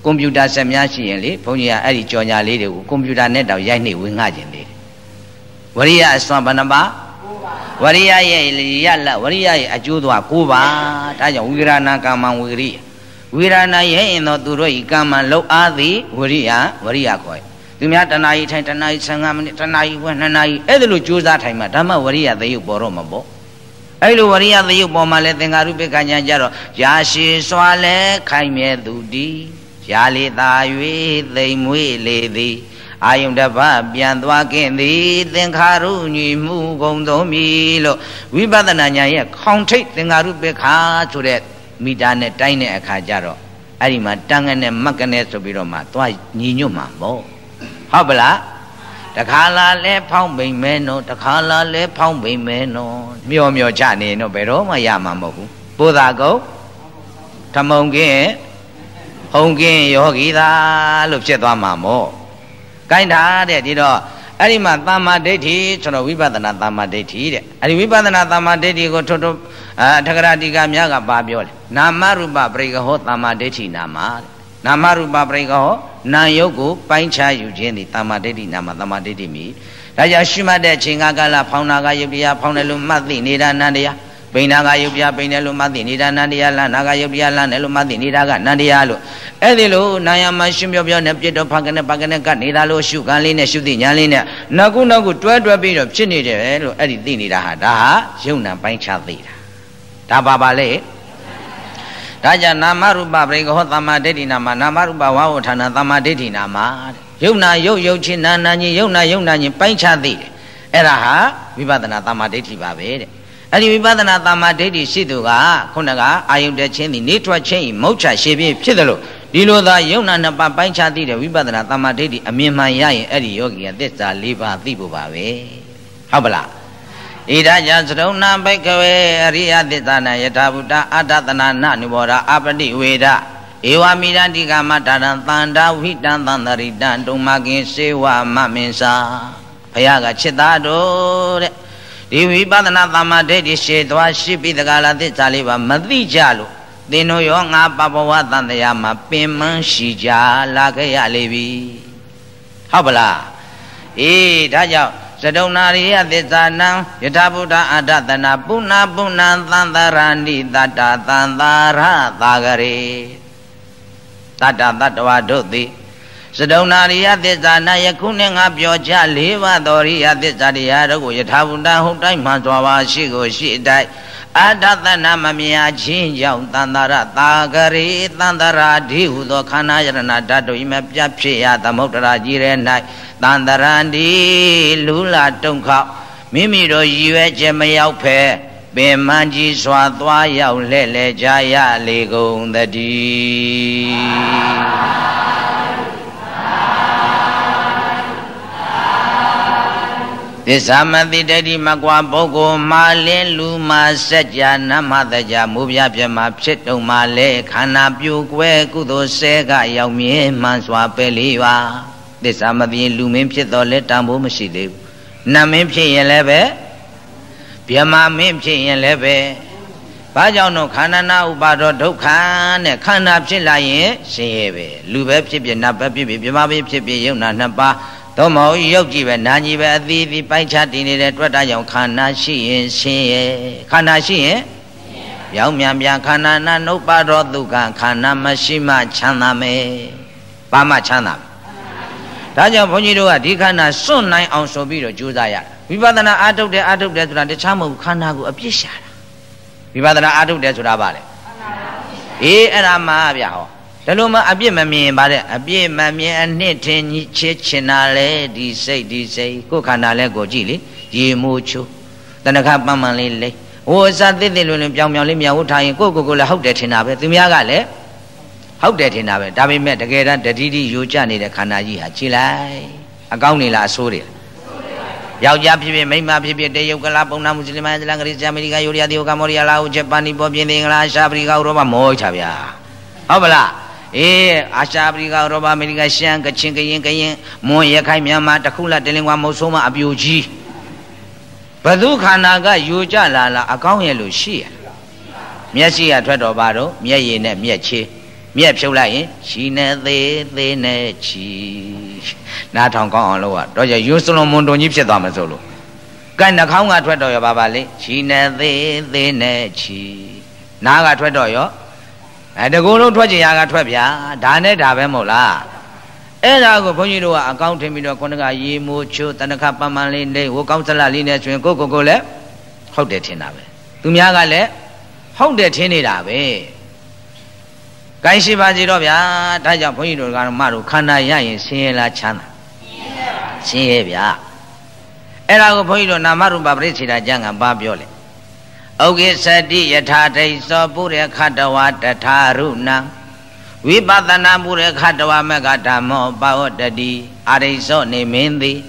ကွန်ပျူတာဆက်များရှိရင်လေဘုန်းကြီးကအဲ့ဒီကြော်ညာလေးတွေကိုကွန်ပျူတာနဲ့တောင်ရိုက်နှိပ်ဝင်ငှခြင်းသေးတယ်ဝရိယအစွမ်းဘယ်နှပါဝရိယရဲ့ရလဝရိယရဲ့အကျိုးသွား9ပါဒါကြောင့်ဝိရဏကမ္မဝိရိယဝိရဏရဲ့ရင်တော့သူတို့ဤကမ္မလောက်အားသည်ဝရိယခေါ်သူများတဏှာကြီးထိုင်တဏှာကြီး15မိနစ်တဏှာကြီးဝက်2နာရီအဲ့ဒါလိုကြိုးစားထိုင်မှဓမ္မဝရိယသယုတ်ပေါ်တော့မှာပေါ့အဲ့လိုဝရိယသယုတ်ပေါ်မှာလဲသင်္ဃာရုပ္ပကညာကြတော့ရာရှိစွာလဲခိုင်မြဲသူတီရာလေသာ၍သိမ်မွေ့လေသည်အာယုန်တပတ်ပြန်သွားခြင်းသည်သင်္ခါရုညီမှုကုန်သုံးပြီလို့ဝိပဿနာဉာဏ်ရဲ့ခေါင်ထိတ်သင်္ခါရုပ္ပခါဆိုတဲ့မိတာနဲ့တိုင်းတဲ့အခါကျတော့အဲ့ဒီမှာတန်ငနဲ့မက်ကနဲ့ဆိုပြီးတော့မှသွားညီညွတ်မှာပေါ့ဟုတ်ပလားတခါလာလဲဖောင်းပိန်မဲနော်တခါလာလဲဖောင်းပိန်မဲနော်မျောမျောချနေတော့ဘယ်တော့မှရမှာမဟုတ်ဘူးပိုးသာကုတ်ထမုံကင်းဟုံကင်းယောဂီသာလို့ဖြစ်သွားမှာမို့ကိုင်းတာတဲ့ဒီတော့အဲ့ဒီမှာသမ္မာဒိဋ္ဌိဆိုတော့ဝိပဿနာသမ္မာဒိဋ္ဌိတဲ့အဲ့ဒီဝိပဿနာသမ္မာဒိဋ္ဌိကိုထွတ်ထကရာတိကများကပါပြောတယ်နာမရူပပရိကဟောသမ္မာဒိဋ္ဌိနာမတဲ့နာမရူပပရိကဟောနာယုတ်ကိုပိုင်းခြားယူခြင်းသည်သမ္မာဒိဋ္ဌိနာမသမ္မာဒိဋ္ဌိမိဒါကြောင့်ရှုမှတ်တဲ့အချိန်ကာလဖောင်းနာကယုတ်တရားဖောင်းတယ်လို့မှတ်သိနေတာနန္တရားဘိနာကယုတ်ပြဘိနေလို့မှတ်သိနေတာနန္တရားလနာကယုတ်ပြလနဲ့လို့မှတ်သိနေတာကနန္တရားလို့အဲ့ဒီလိုနာယမရှင်းပြောနဲ့ပြစ်တော့ဖကနေကနေတာလို့ရှုခံလေးနဲ့ရှုသိညာလေးနဲ့နောက်ကုတွဲပြီးတော့ဖြစ်နေတယ်လို့အဲ့ဒီသိနေတာဟာဒါဟာယုံနာပိုင်းခြားသိတာဒါပါလေဒါကြောင့်နာမရူပပရိကဟောသမ္မာဒိဋ္ဌိနာမနာမရူပဝါဝဌာနသမ္မာဒိဋ္ဌိနာမတဲ့ယုံနာယုတ်ချင်းနာနာချင်းယုံနာချင်းပိုင်းခြားသိတယ်အဲ့ဒါဟာဝိပဿနာသမ္မာဒိဋ္ဌိပါပဲတဲ့အဲ့ဒီဝိပဿနာသမ္မာဒိဋ္ဌိရှိသူကခုနကအာယုန်တခြင်းသည်နေထွက်ခြင်းဤမုတ်ချရှေပြည့်ဖြစ်တယ်လို့ဒီလိုသာယုံနာနှစ်ပါးပိုင်းခြားသိတဲ့ဝိပဿနာသမ္မာဒိဋ္ဌိအမြင်မှန်ရရင်အဲ့ဒီယောဂီကသစ္စာ၄ပါးသိဖို့ပါပဲဟုတ်ပလားဣဒာယသရုံနာဘိကဝေအရိယသစ္စာနာယထာဘုဒ္ဓအတ္တသနာနနုဘောဓအပတိဝေဒဧဝမိရတိကမတ္တရံသန္တာဝိတံသန္တရိတံတုံမကင်စေဝမမင်္စာဘုရားကချစ်သားတို့တဲ့ဒီဝိပဿနာသမ္မာဒိဋ္ဌိရှေသွားရှိပြီးတကလားသစ္စာလေးပါမသိကြလို့သင်တို့ရောငါပပဝသံတရားမှာပင်မရှိကြလာခဲ့ရလေပြီဟုတ်ပလားအေးဒါကြောင့်သဒုံနာရိယသစ္စာနံယထာဘုဒ္ဓအတ္တသနာပုဏ္ဏသံသရဏိတတ္တသံသာရသာဂရေတတ္တတတ္တဝါတို့သည်သဒုံနာရိယသစ္စာနာယခုနဲ့ငါပြောချ၄ပါးသောရိယသစ္စာတရားတို့ကိုယထာဘုဒ္ဓဟုတ်တိုင်းမှစွာပါရှိကိုရှိတိုင်းအတ္တသနာမမြာချင်းကြောင့်သံသာရသာဂရေသံသာရဓိဟုသောခန္ဓာယရဏဓာတ်တို့ဤမပြတ်ဖြစ်ရသမုဒ္ဒရာကြီးရဲ၌သန္တရံဒီလူလာတုံခောက်မိမိတို့ရည်ရွယ်ချက်မရောက်ဖဲပင်မကြီးစွာသွားရောက်လှဲ့လေကြရလေကုန်သတည်းသစ္စာမတိတ္တိမကွာပုဂ္ဂိုလ်မာလင်းလူမာစัจ जा နမတကြမူပြပြမှာဖြစ်တုံမာလဲခန္ဓာပြိုကွဲကုသိုလ်ဆဲကရောက်မြဲမှန်စွာပဲလေးပါသစ္စာမတိလူမင်းဖြစ်တော်လဲတန်ဖိုးမရှိသေးဘူးနတ်မင်းဖြစ်ရင်လည်းပဲဗျမမင်းဖြစ်ရင်လည်းပဲဘာကြောင့်တော့ခန္ဓာနာဥပါဒောဒုက္ခနဲ့ခန္ဓာဖြစ်လာရင်ရှင်ရဲ့ပဲလူပဲဖြစ်ဖြစ်နတ်ပဲဖြစ်ဖြစ်ဗျမပဲဖြစ်ဖြစ်ယုံနာနှစ်ပါးသို့မဟုတ်ရုပ်ကြည့်ပဲနာကြည့်ပဲအသီးသီးပိုင်းခြားတည်နေတဲ့တွေ့တာကြောင့်ခန္ဓာရှိရင်ရှင်ရဲ့ခန္ဓာရှိရင်ပြောင်းမြန်ပြန်ခန္ဓာနာနုပါဒောဒုက္ခခန္ဓာမရှိမှချမ်းသာမယ်ဘာမှချမ်းသာဒါကြောင့်ဘုန်းကြီးတို့ကဒီခန္ဓာစွန့်နိုင်အောင်ဆိုပြီးတော့ကြိုးစားရဝိပဿနာအာထုတ်တယ်ဆိုတာတခြားမဟုတ်ခန္ဓာကိုအပြစ်ရှာတာဝိပဿနာအာထုတ်တယ်ဆိုတာဘာလဲအေးအဲ့ဒါမှဗျာဟောဒါလို့မှအပြစ်မမြင်ပါတဲ့အပြစ်မမြင်အနှစ်ထင်ကြီးချစ်ချင်တာလေဒီစိတ်ကိုယ်ခန္ဓာလဲကိုကြည့်လေရေမိုးချိုးတဏ္ဍခပန်းပန်းလေးလိမ့်ဟိုအစသစ်လွင်ပြောင်လေးမြောက်ဝထားရင်ကိုယ့်လည်းဟုတ်တယ်ထင်တာပဲသူများကလည်းဟုတ်တယ်ထင်တာပဲဒါပေမဲ့တကယ်တမ်းတတိတိယိုကျနေတဲ့ခန္ဓာကြီးဟာကြည်လိုက်အကောင်းနေလားအဆိုးတွေယောက်ျားဖြစ်ဖြစ်မိန်းမဖြစ်ဖြစ်တရုတ်ကလားပုံနာမွတ်စလင်မအစ္စလာမ်ဂရိအမေရိကန်ယူရီးယားတရုတ်ကမ္ဘောဒီးယားလာအိုဂျပန်နီပေါ်ပြင်သင်္ဂလားရှားပရိကဥရောပမောချဗျာဟုတ်ပလားအေးအာရှပရိကဥရောပအမေရိကန်ရှမ်းကချင်ကရင်မွန်ရခိုင်မြန်မာတခုလားတလင်ကွာမုတ်ဆိုးမအပြူကြီးဘသူခန္ဓာကယူကြလာအကောင်းရဲ့လို့ရှိရမျက်စိကထွက်တော်ပါတော့မျက်ရည်နဲ့မျက်ချေးမြက်ဖြုတ်လိုက်ရင်ချီနဲ့သေးနဲ့ချီနားထောင်ကောင်းအောင်လုပ်ရတော့ကြယူစလွန်မွန်တုံကြီးဖြစ်သွားမှာဆိုလို့ကဲနှာခေါင်းကထွက်တော့ရပါလေချီနဲ့သေးနဲ့ချီနားကထွက်တော့ရောတကူလုံးထွက်ချင်ရကထွက်ဗျာဒါနဲ့ဒါပဲမဟုတ်လားအဲ့ဒါကိုဘုန်းကြီးတို့ကအကောင်းထင်ပြီးတော့ခုနကရေမိုးချိုးတဏ္ဍခပန်းပန်းလေးနေဟိုကောင်းစလလေးနဲ့ဆိုရင်ကိုလည်းဟုတ်တယ်ထင်တာပဲသူများကလည်းဟုတ်တယ်ထင်နေတာပဲကိုင်းရှိပါစီတော့ဗျာဒါကြောင့်ဘုန်းကြီးတို့ကတော့မတို့ခန္ဓာရရင်ဆင်းရဲလားချမ်းသာဆင်းရဲဗျာအဲ့ဒါကိုဘုန်းကြီးတို့နာမရူပပရိစ္ဆေဒကျမ်းကဘာပြောလဲဩကိသတိယထာဒိသောပုရိခတဝတထာရုဏံဝိပဿနာပုရိခတဝမကဓမ္မောပဝတ္တိအာရိသောနေမင်းသည်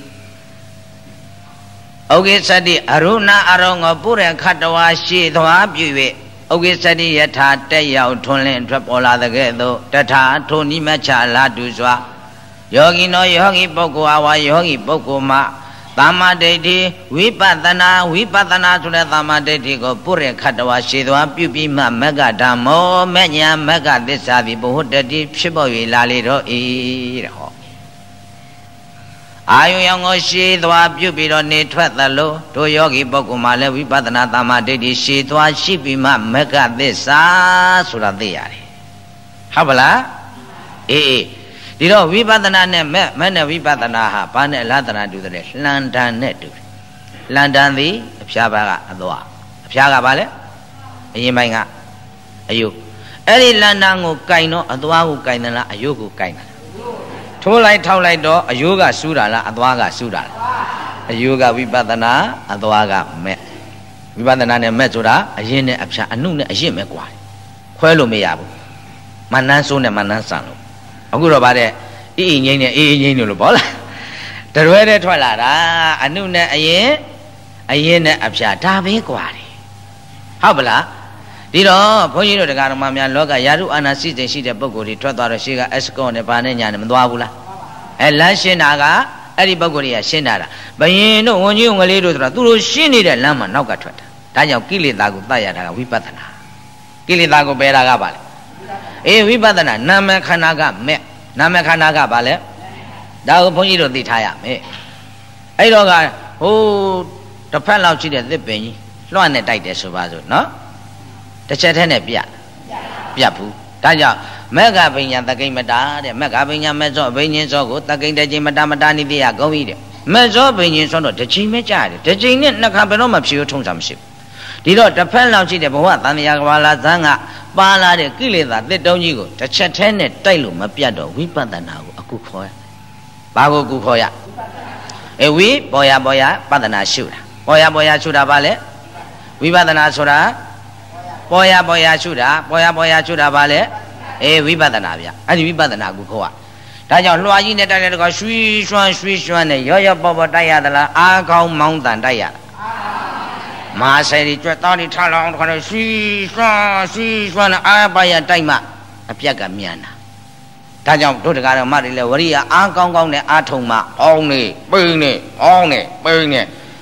ဩကိသတိအရုဏအရောငောပုရိခတဝရှိသွားပြု၍ဩကိသတိယထာတက်ရောက်ထွန်းလင်းထွက်ပေါ်လာတဲ့ကဲ့သို့တထာထိုနိမချလာတူစွာယောဂီနောယောဂီပုဂ္ဂိုလ်အဝါယောဂီပုဂ္ဂိုလ်မှာသမ္မာဒိဋ္ဌိဝိပဿနာဆိုတဲ့သမ္မာဒိဋ္ဌိကိုပုရိခတဝရှိသွားပြုပြီးမှမက္ကဓမ္မောမဉ္ဇဏ်မက္ကသစ္စာသည်ဘုဟတ္တိဖြစ်ပေါ်၍လာလေတော့ဤတဲ့ဟောအာယုံရောင်ကိုရှိသွားပြုပြီးတော့နေထွက်သလိုတို့ယောဂီပုဂ္ဂိုလ်မှာလည်းဝိပဿနာသမ္မာဒိဋ္ဌိရှိသွားရှိပြီးမှမက္ကသစ္စာဆိုတာသိရတယ်ဟုတ်ပါလားအေးဒီတော့ဝိပဿနာနဲ့မဲ့နဲ့ဝိပဿနာဟာဘာနဲ့အလားတနာတူတယ်လှန်တန်နဲ့တူတယ်လှန်တန်သည်အဖျားဘက်ကအသွားအဖျားကဘာလဲအရင်ပိုင်းကအယုတ်အဲ့ဒီလှန်တန်ကိုကင်တော့အသွားကိုကင်တယ်လားအယုတ်ကိုကင်တယ်ထိုးလိုက်ထောက်လိုက်တော့အယုတ်ကစူးတာလားအသွားကစူးတာလားအယုတ်ကဝိပဿနာအသွားကမဲ့ဝိပဿနာနဲ့မဲ့ဆိုတာအရင်နဲ့အဖျားအနုနဲ့အရင်မဲ့ကွာခွဲလို့မရဘူးမနှန်းစိုးနဲ့မနှန်းဆန်လို့အခုတော့ဗါတဲ့အေးငိမ့်နဲ့အေးငိမ့်လို့ပေါ့လားတရွဲတဲ့ထွက်လာတာအနုနဲ့အရင်နဲ့အဖျားဒါပဲကွာတယ်ဟုတ်ပလားဒီတော့ဘုန်းကြီးတို့တရားတော်များလောကယာရုအာနာစိတ်ရှိတဲ့ပုဂ္ဂိုလ်တွေထွက်သွားတော့ရှေ့ကအစကောနဲ့ဘာနဲ့ညာနဲ့မသွားဘူးလားလမ်းရှင်းတာကအဲ့ဒီပုဂ္ဂိုလ်တွေကရှင်းတာဘယင်တို့ဝန်ကြီးဝန်ကလေးတို့ဆိုတာသူတို့ရှင်းနေတဲ့လမ်းမှာနောက်ကထွက်တာဒါကြောင့်ကိလေသာကိုတတ်ရတာကဝိပဿနာကိလေသာကိုပယ်တာကဘာလဲအေးဝိပဿနာနာမခန္ဓာကမဲ့နာမခန္ဓာကဘာလဲဒါကိုဘုန်းကြီးတို့သိထားရမယ်အဲ့တော့ကဟိုတစ်ဖက်လောက်ရှိတဲ့သစ်ပင်ကြီးလွှတ်နဲ့တိုက်တယ်ဆိုပါစို့နော်တစ်ချက်တည်းနဲ့ပြတ်ဘူးဒါကြောင့်မက္ခပညာသကိမတာတဲ့မက္ခပညာမဲ့သောဘိညာဉ်သောကိုသကိတခြင်းမတာနိတိယဂုံဤတဲ့မဲ့သောဘိညာဉ်သောတော့တစ်ချိန်ပဲကြားတယ်တစ်ချိန်နဲ့နှစ်ခါဘယ်တော့မှဖြေထုံးစားမရှိဘူးဒီတော့တစ်ဖက်လောက်ရှိတဲ့ဘဝသံဃာကဘာလာဇန်းကပါလာတဲ့ကိလေသာတစ်တုံးကြီးကိုတစ်ချက်တည်းနဲ့တိုက်လို့မပြတ်တော့ဝိပဿနာကိုအခုခေါ်ရဘာကိုအခုခေါ်ရဝိပေါ်ရပဿနာရှုတာပေါ်ရရှုတာဘာလဲဝိပဿနာဆိုတာပေါ်ရရှုတာဘာလဲဝိပဿနာဗျအဲ့ဒီဝိပဿနာကိုခေါ်ရဒါကြောင့်လွှာကြီးနဲ့တိုက်တဲ့ကောင်ရွှေရွှမ်းနဲ့ရောပေါ်တိုက်ရသလားအားကောင်းမောင်းတန်တိုက်ရမဟာဆယ်ကြီးကြွက်သားတွေထလောင်းခါနဲ့ရွှေရွှမ်းနဲ့အားပါရတိုက်မှအပြက်ကမြန်တာဒါကြောင့်တို့တရားတော်မတွေလည်းဝရိယအားကောင်းနဲ့အားထုံမှအောင်းနေပိန်းနေအောင်းနေပိန်းနေ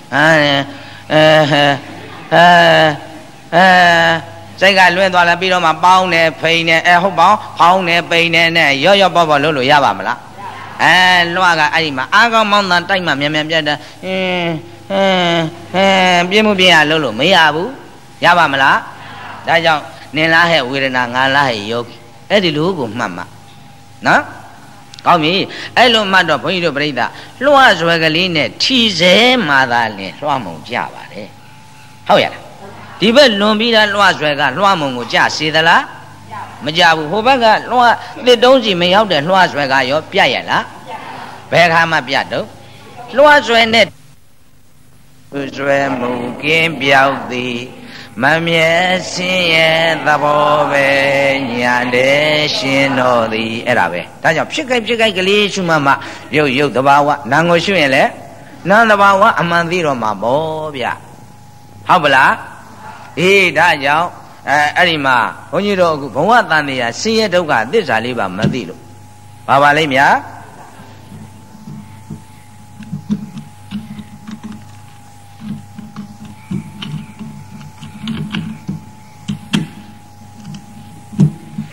စိတ်ကလွဲသွားလာပြီးတော့မှပေါင်းနေဖိန်နေဟုတ်ပေါင်းဖောင်းနေပိန်နေနဲ့ရောပေါ်လို့ရပါမလားလွှာကအဲ့ဒီမှာအားကောင်းမောင်းတန်တိုက်မှမြန်ပြတ်တာပြင်းမှုပြင်းရလို့မရဘူးရပါမလားဒါကြောင့်နင်လားဟဲ့ဝေဒနာငါလားဟဲ့ယောဂီအဲ့ဒီလိုကိုမှတ်မှာနော်ကောင်းပြီအဲ့လိုမှတ်တော့ဘုန်းကြီးတို့ပြိဿလွှာဆွဲကလေးနဲ့ထီစဲမှသာလင်လွှာမုံကြပါတယ်ဟုတ်ရလားဒီဘက်လွန်ပြီးတာလွှာဆွဲကလွှာမုံကိုကြစေသလားမကြဘူးဟိုဘက်ကလွှာတစ်တုံးစီမရောက်တဲ့လွှာဆွဲကရောပြတ်ရလားဘယ်ခါမှပြတ်တော့လွှာဆွဲနဲ့ဆွဲမှုကင်းပြောက်သည်မမြဲစင်းရဲ့သဘောပဲညာတဲ့ရှင်တော်သည်အဲ့ဒါပဲဒါကြောင့်ဖြစ်ခိုက်ကလေးရှုမှရုပ်သဘာဝနာမ်ကိုရှုရင်လေနာမ်သဘာဝအမှန်သိတော့မှာပေါ့ဗျဟုတ်ပလားအေးဒါကြောင့်အဲ့ဒီမှာဘုန်းကြီးတို့အခုဘဝတန်တရားဆင်းရဲဒုက္ခသစ္စာလေးပါမသိလို့ပါလိမ့်များ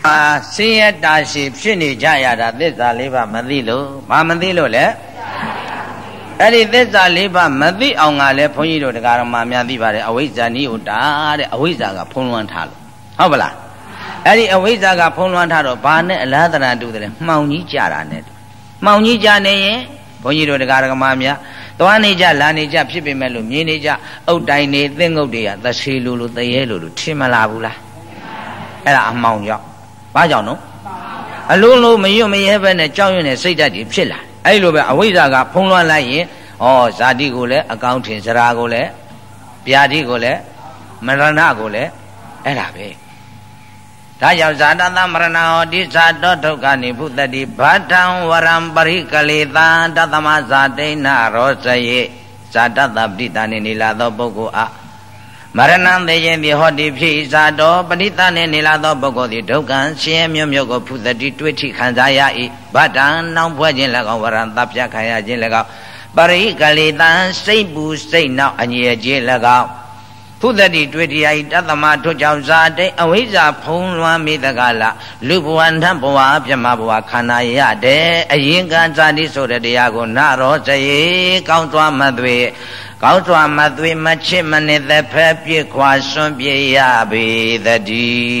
ဆင်းရဲတာရှိဖြစ်နေကြရတာသစ္စာလေးပါမသိလို့ဘာမသိလို့လဲအဲ့ဒီသစ္စာလေးပါမသိအောင်ကလည်းဘုန်းကြီးတို့တရားတော်မှာများသိပါတယ်အဝိဇ္ဇာနိယတာတဲ့အဝိဇ္ဇာကဖုံးလွှမ်းထားလို့ဟုတ်ပလားအဲ့ဒီအဝိဇ္ဇာကဖုံးလွှမ်းထားတော့ဘာနဲ့အလားတရာတူတယ်မှောင်ကြီးကြတာနဲ့မှောင်ကြီးကြနေရင်ဘုန်းကြီးတို့တရားတော်မှာများသွားနေကြလာနေကြဖြစ်ပေမဲ့လို့မြင်နေကြအုတ်တိုင်နေသင်းငုတ်တွေကသရှိလူလူတရေလူလူထင်မလာဘူးလားအဲ့ဒါအမှောင်ကြောင့်ဘာကြောင့်နော်အလုံးလုံးမရွတ်မရဲပဲနဲ့ကြောက်ရွံ့တဲ့စိတ်ဓာတ်တွေဖြစ်လာအဲ့လိုပဲအဝိဇ္ဇာကဖုံးလွှမ်းလိုက်ရင်ဩဇာတိကိုလည်းအကောင်းထင်စရာကိုလည်းဗျာတိကိုလည်းမရဏကိုလည်းအဲ့ဒါပဲဒါကြောင့်ဇာတသမရဏဟောတိဇာတောဒုက္ခနိဗုတတိဘာတံဝရံပရိကလေသံတသမဇာတိဏရောဇယေဇာတတပတိတနေနေလာသောပုဂ္ဂိုလ်အားမရဏံသေခြင်းသည်ဟောတိဖြစ်ဇာတောပဋိသနေနေလာသောပုဂ္ဂိုလ်သည်ဒုက္ခံရှင်မြို့မြို့ကိုဖုသတိတွေ့ထိခံစားရ၏ဘာတံနှောင်ဖွဲ့ခြင်း၎င်းဝရံတပ်ပြခံရခြင်း၎င်းပရိကလေတံစိတ်ပူစိတ်နောက်အငြိအကျေး၎င်းဖုသတိတွေ့တရားဤတသမထို့ကြောင့်ဇာတိအဝိဇ္ဇာဖုံးလွှမ်းမိတကလားလူဘဝထံဘဝပြမဘဝခန္ဓာရတဲ့အရင်ကဇာတိဆိုတဲ့တရားကိုနရောဇယေကောင်းစွာမသွေကောင်းစွာမသွေမချစ်မနစ်သက်ဖက်ပြည့်ခွာစွန့်ပြေရပေသတ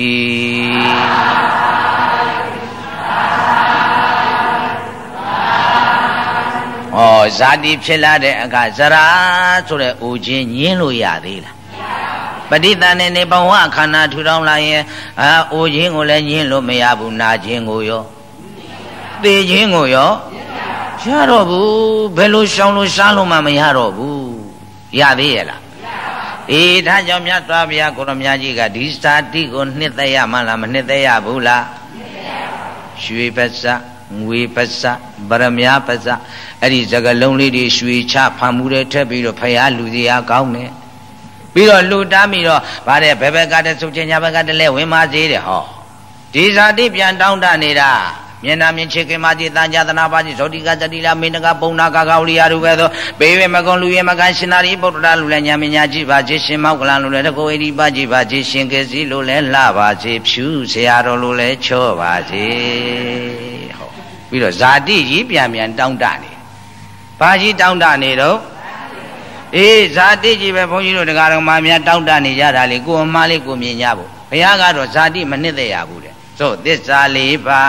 ည်းဇာတိဖြစ်လာတဲ့အခါဇရာဆိုတဲ့အိုခြင်းညင်းလို့ရသေးလားပဋိသန္ဓေနေဘဝခန္ဓာထူထောင်လာရင်အိုခြင်းကိုလည်းညင်းလို့မရဘူးနာခြင်းကိုရောသေခြင်းကိုရောရတော့ဘူးဘယ်လိုရှောင်လို့ရှားလို့မှမရတော့ဘူးရသေးရဲ့လားအေးဒါကြောင့်မြတ်စွာဘုရားကိုရမကြီးကဒီဇာတိကိုနှစ်သက်ရမှလားမနှစ်သက်ရဘူးလားရွှေပစငွေပစဗရမ ्या ပစအဲ့ဒီစကလုံးလေးတွေရွှေချဖန်မှုတွေထက်ပြီးတော့ဖရာလူစီအားကောင်းတယ်ပြီးတော့လူတားပြီးတော့ဗါတဲ့ဘယ်ဘက်ကတဆုတ်ချင်းညာဘက်ကတလဲဝင်မသေးတယ်ဟောဒီဇာတိပြန်တောင်းတနေတာမျက်နာမြင်ချေခင်မကြီးတန်ကြသနာပါကြီးဇောတိကတတိလာမင်းတကပုံနာကကဝလိယာတို့ပဲသောဘေးဝေမကုံလူရမကန်ရှင်သာရိပုတ္တရာလူလည်းညာမညာကြည့်ပါခြင်းရှင်မောက်ကလန်လူလည်းတကောဣတိပါကြည့်ပါခြင်းရှင်ကေစီလူလည်းလှပါစေဖြူဆရာတော်လူလည်းချောပါစေဟောပြီးတော့ဇာတိကြီးပြန်တောင်းတနေဘာကြီးတောင်းတနေတော့အေးဇာတိကြီးပဲဘုန်းကြီးတို့တရားတော်မှာများတောင်းတနေကြတာလေကိုအမှားလေးကိုမြင်ကြဖို့ဘုရားကတော့ဇာတိမနစ်သက်ရဘူးတဲ့သို့သစ္စာလေးပါ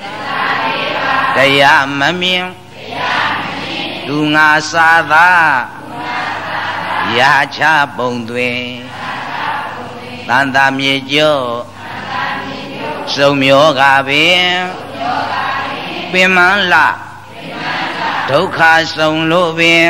တရားမမြင်လူငါစာသာရာချပုံသွင်းသန္တာမြေကျော်စုံမျောကပင်ပင်မလဒုက္ခဆုံးလို့ပင်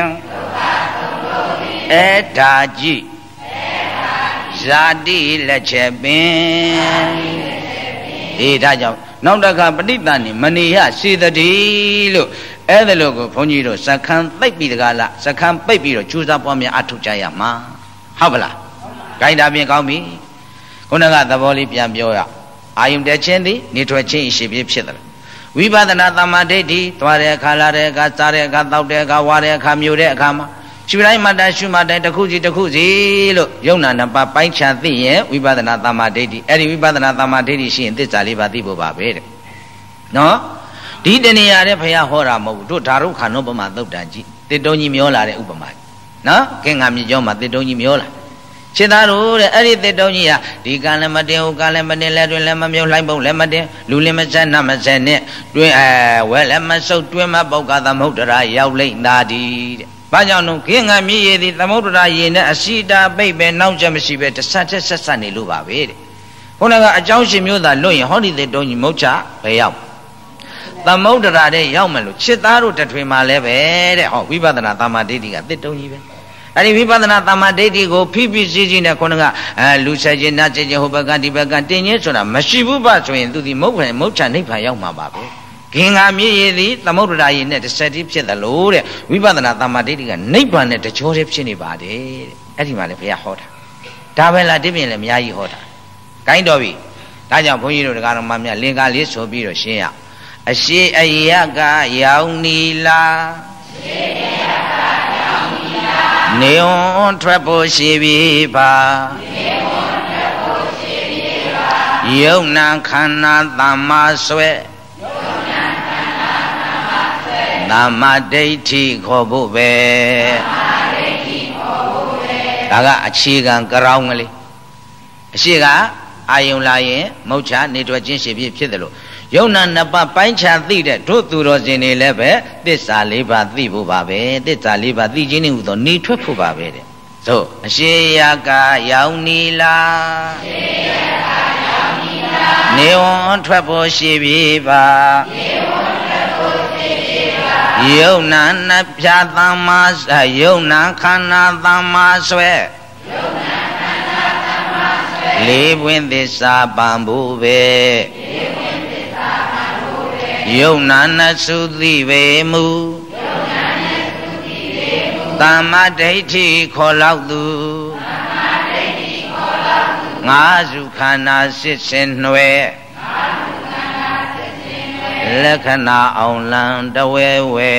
အေဒါကြည့်ဇာတိလက်ချက်ပင်အေးဒါကြောင့်နောက်တခါပဋိသန္ဓေမနေရစေတည်းလို့အဲ့ဒါလို့ကိုဘုန်းကြီးတို့စက္ကန့်သိပ်ပြီးတကားလားစက္ကန့်ပိတ်ပြီးတော့ကျူးစာပွားများအထုတ်ကြရမှာဟုတ်ပလားဂိုင်းတာပြင်ကောင်းပြီခုနကသဘောလေးပြန်ပြောရအာယုန်တက်ခြင်းသည်နေထွက်ခြင်းရှိဖြစ်ဖြစ်တယ်ဝိပဿနာသမ္မာဒိဋ္ဌိသွားတဲ့အခါလာတဲ့အခါစားတဲ့အခါတောက်တဲ့အခါဝါတဲ့အခါမြူတဲ့အခါမှာရှုတိုင်းမှတ်တိုင်းရှုမှတ်တိုင်းတစ်ခုစီလို့ယုံနာနှစ်ပါးပိုင်းခြားသိရင်ဝိပဿနာသမ္မာဒိဋ္ဌိအဲ့ဒီဝိပဿနာသမ္မာဒိဋ္ဌိရှိရင်သစ္စာလေးပါးသိဖို့ပါပဲတဲ့နော်ဒီတဏှာတဲ့ဘုရားဟောတာမဟုတ်ဘူးတို့ဓာရုခဏုပမာသုတ်တန်ကြီးတစ်တုံးကြီးမျောလာတဲ့ဥပမာနော်ကင်္ဂါမြေကျောင်းမှာတစ်တုံးကြီးမျောလာခြေသားတို့တဲ့အဲ့ဒီတစ်တုံးကြီးဟာဒီကံလည်းမတင်ဟိုကံလည်းမတင်လက်တွင်လည်းမမြုပ်လှိုင်းပုတ်လည်းမတင်လူလည်းမဆက်နတ်မဆက်နဲ့တွင်ဝဲလည်းမဆုပ်တွင်မပုတ်ကသမုဒ္ဒရာရောက်လိမ့်သာဒီတဲ့ဘာကြောင့်လို့ကင်္ဂါမြေရည်သည်သမုဒ္ဒရာရည်နဲ့အရှိတာပိတ်ပဲနောက်ချက်မရှိပဲတစ်ဆက်ဆက်ဆက်နေလို့ပါပဲတဲ့ခုနကအကြောင်းရှင်မျိုးသာလွတ်ရင်ဟောဒီတစ်တုံးကြီးမုတ်ချဘယ်ရောက်သမုဒ္ဒရာတဲ့ရောက်မလို့ခြေသားတို့တထွေမှာလည်းပဲတဲ့ဟောဝိပဿနာသမ္မာဒိဋ္ဌိကတစ်တုံးကြီးပဲအဲ့ဒီဝိပဿနာသမ္မာဒိဋ္ဌိကိုဖိဖိစီးစီးနဲ့ခုနကလူဆက်ခြင်းနတ်ဆက်ခြင်းဟိုဘက်ကဒီဘက်ကတင်ခြင်းဆိုတာမရှိဘူးပါဆိုရင်သူဒီမုတ်ချနိဗ္ဗာန်ရောက်မှာပါပဲဂင်္ဂါမြေရည်သည်သမုဒ္ဒရာရည်နဲ့တစ်ဆက်တည်းဖြစ်သလိုတဲ့ဝိပဿနာသမ္မာဒိဋ္ဌိကနိဗ္ဗာန်နဲ့တကြောတည်းဖြစ်နေပါတယ်တဲ့အဲ့ဒီမှာလည်းဘုရားဟောတာဒါပဲလားဒီပြင်လည်းအများကြီးဟောတာဂိုင်းတော်ပြီဒါကြောင့်ဘုန်းကြီးတို့တရားတော်မှာမြတ်လင်္ကာလေးဆိုပြီးတော့ရှင်းရအရှိအယကရောင်နီလာနေဝွန်ထွက်ဖို့ရှိပြီပါယုံနာခန္ဓာသမ္မာဆွဲသမ္မာဒိဋ္ဌိခေါ်ဖို့ပဲဒါကအခြေခံကြောင်းကလေးအရှိကအာယုံလာရင်မုတ်ချနေထွက်ခြင်းရှိဖြစ်တယ်လို့ယုံနာနှစ်ပါးပိုင်းခြားသိတဲ့တို့သူတော်စင်တွေလည်းပဲသစ္စာလေးပါးသိဖို့ပါပဲသစ္စာလေးပါးသိခြင်းနဲ့ဟူသောနေထွက်ဖို့ပါပဲတဲ့သို့အရှိယကရောက်နီလားနေဝံထွက်ဖို့ရှိပြီပါယုံနာနှစ်ဖြာသမ္မာယုံနာခန္ဓာသမ္မာဆွဲလေးပွင့်သစ္စာပံဖို့ပဲယုံနာနဲ့သုတိပေမူသမ္မာဒိဋ္ဌိခေါ်လောက်သူငါးစုခန္ဓာစစ်စင်နှွယ်လက္ခဏာအောင်လံတဝဲဝဲ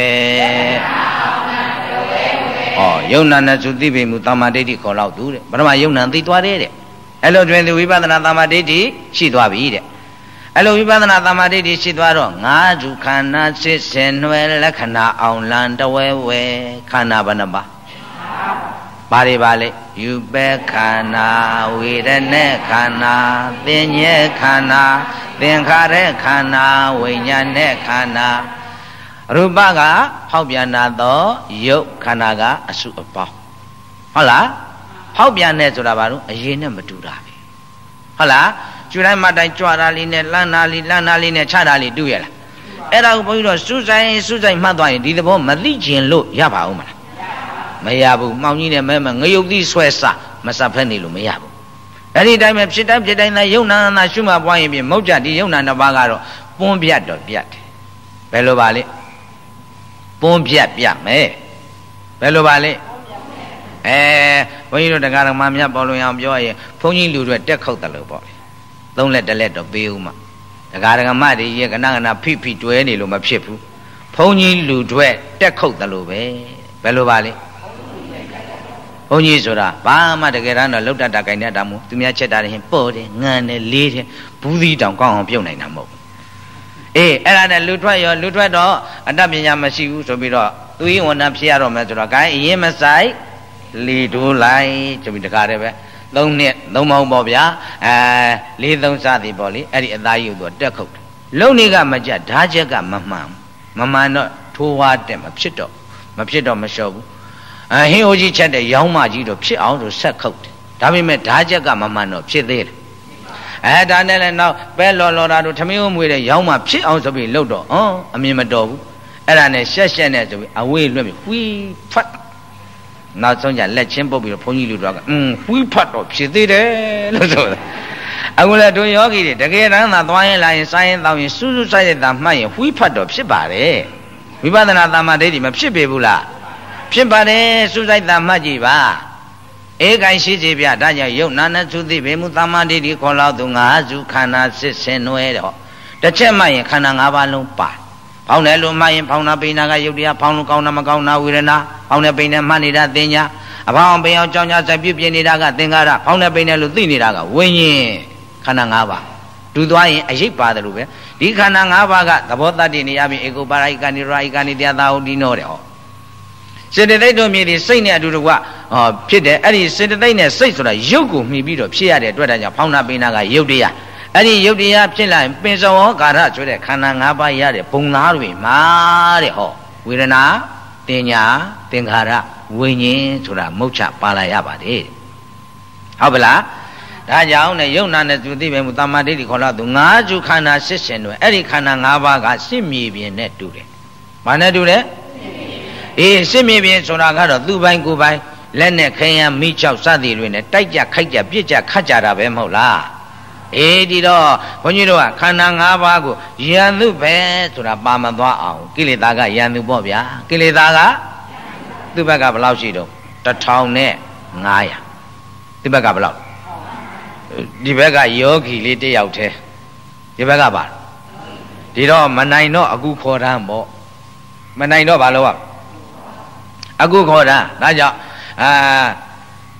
ယုံနာနဲ့သုတိပေမူသမ္မာဒိဋ္ဌိခေါ်လောက်သူတဲ့ပထမယုံနာသိသွားတယ်တဲ့အဲ့လိုတွင်သူဝိပဿနာသမ္မာဒိဋ္ဌိရှိသွားပြီတဲ့အဲ့လိုဝိပဿနာသမ္မာဒိဋ္ဌိရှိသွားတော့ငါးစုခန္ဓာစစ်စင်နှွယ်လက္ခဏာအောင်လံတဝဲဝဲခန္ဓာဘယ်နှပါဘာတွေပါလဲယူပဲခန္ဓာဝေဒနဲ့ခန္ဓာသင်ညေခန္ဓာသင်္ခါရခန္ဓာဝိညာဉ်နဲ့ခန္ဓာရူပကဖောက်ပြန်သောရုပ်ခန္ဓာကအစုအပေါင်းဟုတ်လားဖောက်ပြန်တဲ့ဆိုတာဘာလို့အရင်နဲ့မတူတာပဲဟုတ်လားကျွတိုင်းမတိုင်းကြွတာလေးနဲ့လှမ်းတာလေးနဲ့ချတာလေးတူရလားအဲ့ဒါကိုဘုန်းကြီးတို့စူးစိုက်မှတ်သွားရင်ဒီသဘောမသိကျင်လို့ရပါဦးမလားမရဘူးမှောင်ကြီးနဲ့မဲငရုတ်သီးဆွဲစားမစပ်ဖက်နေလို့မရဘူးအဲ့ဒီတိုင်းပဲဖြစ်တိုင်းသာယုံနာနာရှုမှပွားရင်ပြင်မဟုတ်ကြဒီယုံနာနှစ်ပါးကတော့ပွန်းပြတ်တော့ပြတ်တယ်ဘယ်လိုပါလဲပွန်းပြတ်ပြမယ်ဘယ်လိုပါလဲဘုန်းကြီးတို့တရားဓမ္မများပေါ်လို့အောင်ပြောရင်ဘုန်းကြီးလူတွေတက်ခုတ်တယ်လို့ပေါ့လေသုံးလက်တစ်လက်တော့ပေးဦးမှာတရားဓမ္မတွေရဲ့ကဏဖိတွဲနေလို့မဖြစ်ဘူးဘုန်းကြီးလူတွေတက်ခုတ်တယ်လို့ပဲဘယ်လိုပါလဲဘုန်းကြီးဆိုတာဘာမှတကယ်တော့လောက်တတ်တာကြိုင်တတ်တာမို့သူများချက်တာရင်ပေါ်တယ်ငန်းတယ်လေးတယ်ဘူးသီးတောင်ကောင်းအောင်ပြုတ်နိုင်တာမဟုတ်ဘူးအဲ့ဒါနဲ့လူထွက်တော့အတတ်ပညာမရှိဘူးဆိုပြီးတော့သူရင်ဝန်ထမ်းဖြစ်ရတော့မယ်ဆိုတော့ဂိုင်းအရင်မဆိုင်လီတိုးလိုက်ဆိုပြီးတကားတယ်ပဲ3နှစ်3မဟုတ်ပေါ့ဗျာ4-3စသည်ပေါ့လေအဲ့ဒီအသားကြီးကိုတက်ခုတ်လုံနေကမကြဓာချက်ကမမှန်တော့ထိုးဝါတက်မဖြစ်တော့မလျှော့ဘူးဟင်းအိုကြီးချက်တဲ့ရောင်းမကြီးတော့ဖြစ်အောင်ဆိုဆက်ခုတ်တယ်ဒါပေမဲ့ဓာချက်ကမမှန်တော့ဖြစ်သေးတယ်ဒါနဲ့လည်းနောက်ပဲလော်တာတို့ထမင်းမွေးတဲ့ရောင်းမဖြစ်အောင်ဆိုပြီးလှုပ်တော့အမြင်မတော်ဘူးအဲ့ဒါနဲ့ရှက်နဲ့ဆိုပြီးအဝေးလွှတ်ပြီးဝီးဖတ်နောက်ဆုံးကျလက်ချင်းပုတ်ပြီးတော့ဘုန်းကြီးလူတော်ကဝီးဖတ်တော့ဖြစ်သေးတယ်လို့ဆိုတာအခုလည်းတို့ယောဂီတွေတကယ်တမ်းသာသွားရင်လာရင်စားရင်တောင်းရင်စူးဆိုင်တဲ့သာမှတ်ရင်ဝီးဖတ်တော့ဖြစ်ပါတယ်ဝိပဿနာသမ္မာဒိဋ္ဌိမဖြစ်ပေဘူးလားဖြစ်ပါတယ်စူးစိုက်တာမှတ်ကြည့်ပါဧကိုင်ရှိစီပြဒါကြောင့်ယုတ်နာနဲ့သုတိပေမူသမ္မာဒိဋ္ဌိခေါ်လောက်သူငါးစုခန္ဓာစစ်ဆင်နွယ်တော့တစ်ချက်မှရင်ခန္ဓာ၅ပါးလုံးပါဖောင်းတယ်လို့မှရင်ဖောင်းတာပိဏကယုတ်တရားဖောင်းလို့ကောင်းတာမကောင်းတာဝေဒနာဖောင်းတဲ့ပိဏမှတ်နေတာသင်ညာအဖောင်းပိန်အောင်ကြောင်းကြစိုက်ပြုတ်ပြနေတာကသင်္ကာရဖောင်းတဲ့ပိဏလို့သိနေတာကဝိညာဉ်ခန္ဓာ၅ပါးတူသွားရင်အရိပ်ပါတယ်လို့ပဲဒီခန္ဓာ၅ပါးကသဘောတတ္တိနေရပြီဧကုပါရိကနိရောဓိကနိတရားသာဟုတ်ဒီနောတဲ့စေတသိက်တို့မြည်ဒီစိတ်နဲ့အတူတကွဖြစ်တယ်အဲ့ဒီစေတသိက်နဲ့စိတ်ဆိုတာရုပ်ကိုမှီပြီးတော့ဖြစ်ရတဲ့အတွက်ဒါကြောင့်ဖောင်းနာပိနာကရုပ်တရားအဲ့ဒီရုပ်တရားဖြစ်လာရင်ပင်စောဟောကာရဆိုတဲ့ခန္ဓာ၅ပါးရတဲ့ဘုံသားတွေမှာတဲ့ဝေဒနာတင်ညာသင်္ခါရဝိညာဉ်ဆိုတာမုတ်ချပါလာရပါတယ်ဟုတ်ပလားဒါကြောင့်နဲ့ယုံနာနဲ့သူသိပဲမူသမ္မာဒိဋ္ဌိခေါ်လာသူ၅စုခန္ဓာစစ်ရှင်တွေအဲ့ဒီခန္ဓာ၅ပါးကစစ်မြေပြင်နဲ့တူတယ်။ဘာနဲ့တူလဲ။စစ်မြေပြင်ဆိုတာကတော့သူ့ပိုင်းကိုယ်ပိုင်းလက်နဲ့ခရမ်းမိချောက်စသည်တွေနဲ့တိုက်ကြခိုက်ကြပြစ်ကြခတ်ကြတာပဲမဟုတ်လား။ဒီတော့ဘုန်းကြီးတို့ကခန္ဓာ၅ပါးကိုယံသူပဲဆိုတာပါမသွားအောင်ကိလေသာကယံသူပေါ့ဗျာ။ကိလေသာကသူ့ဘက်ကဘယ်လောက်ရှိတော့1500သူ့ဘက်ကဘယ်လောက်ဒီဘက်ကယောဂီလေးတယောက်တည်းဒီဘက်ကပါဒီတော့မနိုင်တော့အခုခေါ်တန်းပေါ့မနိုင်တော့ဘာလို့အခုခေါ်တန်းဒါကြောင့်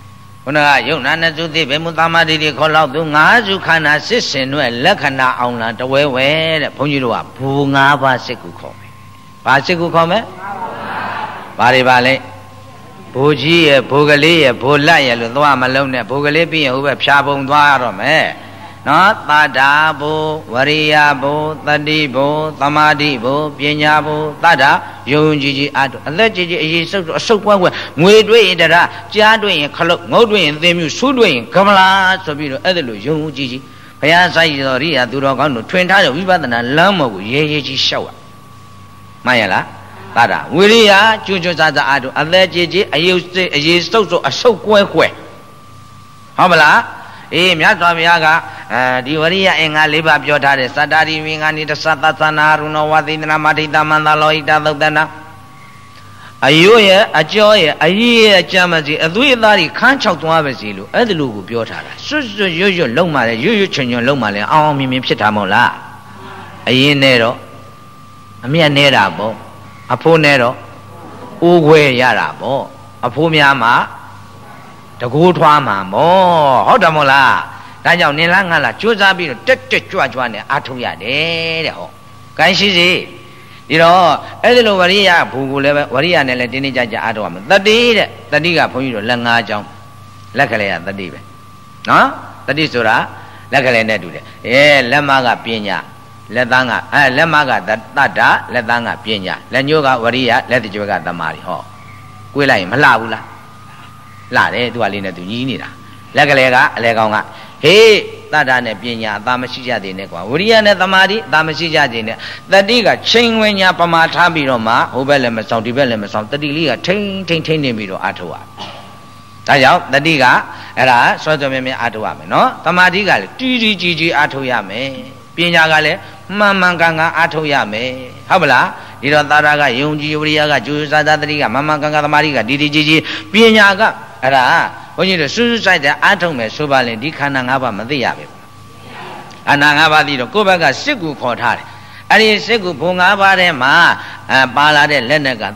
ခုနကယုံနာနဲ့စုသိဘေမူသမာဓိတွေခေါ်လောက်သူ၅စုခန္ဓာစစ်စင်တွေလက္ခဏာအောင်လားတဝဲဝဲတဲ့ဘုန်းကြီးတို့ကဘူ၅ပါးစစ်ကူခေါ်မယ်။ဘာစစ်ကူခေါ်မယ်။ဘာတွေပါလဲ။ဘိုးကြီးရဲ့ဘိုးကလေးရဲ့ဘိုးလက်ရဲ့လို့သွားမလုံးနဲ့ဘိုးကလေးပြီးရင်ဟိုဘက်ဖြာပုံသွားရတော့မယ်။နော်သာတာဘုဝရိယဘုတတိဘုသမာဓိဘုပညာဘုသတ္တာယုံကြည်ကြည်အားအသက်ကြီးကြီးအရေးစုပ်အဆုပ်ပွားပွားငွေတွေ့ရင်တရကြားတွေ့ရင်ခလုတ်ငုတ်တွေ့ရင်သင်မြူဆူးတွေ့ရင်ကမလာဆိုပြီးတော့အဲ့ဒါလိုယုံကြည်ကြည်ဘုရားဆိုင်တော်ရိယာသူတော်ကောင်းတို့ထွင်ထားတဲ့ဝိပဿနာလမ်းမော်ကိုရဲရဲကြီးရှောက်ရမှန်ရလားသာတာဝိရိယကျွကျွစားစားအားတို့အသက်ကြီးကြီးအရေးစုပ်အဆုပ်ကွဲကွဲဟုတ်မလားအေးမြတ်စွာဘုရားကဒီဝရိယအင်္ဂါ၄ပါးပြောထားတဲ့သတ္တာရိဝိငါနိတသသသနာရုဏောဝသိန္ဒနာမထိတမန္တလောဟိတသုတ်တနာအယုရဲ့အကျော်ရဲ့အရေးရဲ့အကြမ်းမစီအသွေးအသားတွေခန်းချောက်သွားပါစီလို့အဲ့ဒါလိုကိုပြောထားတာစွတ်စွတ်ရွတ်ရွတ်လုံးမှလည်းရွတ်ရွတ်ချွန်ချွန်လုံးမှလည်းအောင်အောင်မြင်မြင်ဖြစ်တာမဟုတ်လားအရင်နဲ့တော့အမြတ်နေတာပေါ့အဖိုးနဲ့တော့အိုးခွဲရတာပေါ့အဖိုးများမှာတကူထွားမှာမောဟုတ်တယ်မို့လားဒါကြောင့်နင်လားငါလားကြိုးစားပြီးတော့တက်တက်ကြွကြွနဲ့အားထုတ်ရတယ်တဲ့ဟောကိုင်းရှိစီဒီတော့အဲ့ဒီလိုဝရိယဘူကိုလည်းပဲဝရိယနဲ့လည်းတင်းတင်းကြပ်ကြပ်အားထုတ်ရမယ်တတိတဲ့တတိကဘုန်းကြီးတို့လက်၅ချောင်းလက်ကလေးကတတိပဲနော်တတိဆိုတာလက်ကလေးနဲ့တူတယ်လက်မကပညာလက်သားကလက်မကတတ္တာလက်သားကပညာလက်ညိုးကဝရိယလက်တကြွကသမာဓိဟောကိုယ်လိုက်ရင်မလှဘူးလားလှတယ်သူကလေးနဲ့သူညီးနေတာလက်ကလေးကအလဲကောင်းကဟေးတတ္တာနဲ့ပညာအသာမရှိကြသေးနဲ့ကွာဝရိယနဲ့သမာဓိအသာမရှိကြသေးနဲ့တတိကချိန်ဝင်ညာပမာထားပြီးတော့မှဟိုဘက်လည်းမဆောင်ဒီဘက်လည်းမဆောင်တတိလေးကထိန်းနေပြီးတော့အားထုတ်ရဒါကြောင့်တတိကအဲ့ဒါစောစောမြဲမြဲအားထုတ်ရမယ်နော်သမာဓိကလည်းကြီးအားထုတ်ရမယ်ပညာကလည်းမှန်မှန်ကန်ကန်အားထုတ်ရမယ်ဟုတ်မလားဒီတော့သာရကယုံကြည်ဝရိယကကျိုးစားသားတတိကမှန်မှန်ကန်ကန်သမာဓိကကြီးပညာကအဲ့ဒါဘုန်းကြီးတို့စူးစူးဆိုင်တဲ့အားထုတ်မယ်ဆိုပါရင်ဒီခန္ဓာ၅ပါးမသိရပဲခန္ဓာ၅ပါးသိတော့ကိုယ့်ဘက်ကစစ်ကူခေါ်ထားတယ်အဲ့ဒီစစ်ကူဘုံ၅ပါးထဲမှာပါလာတဲ့လက်နက်က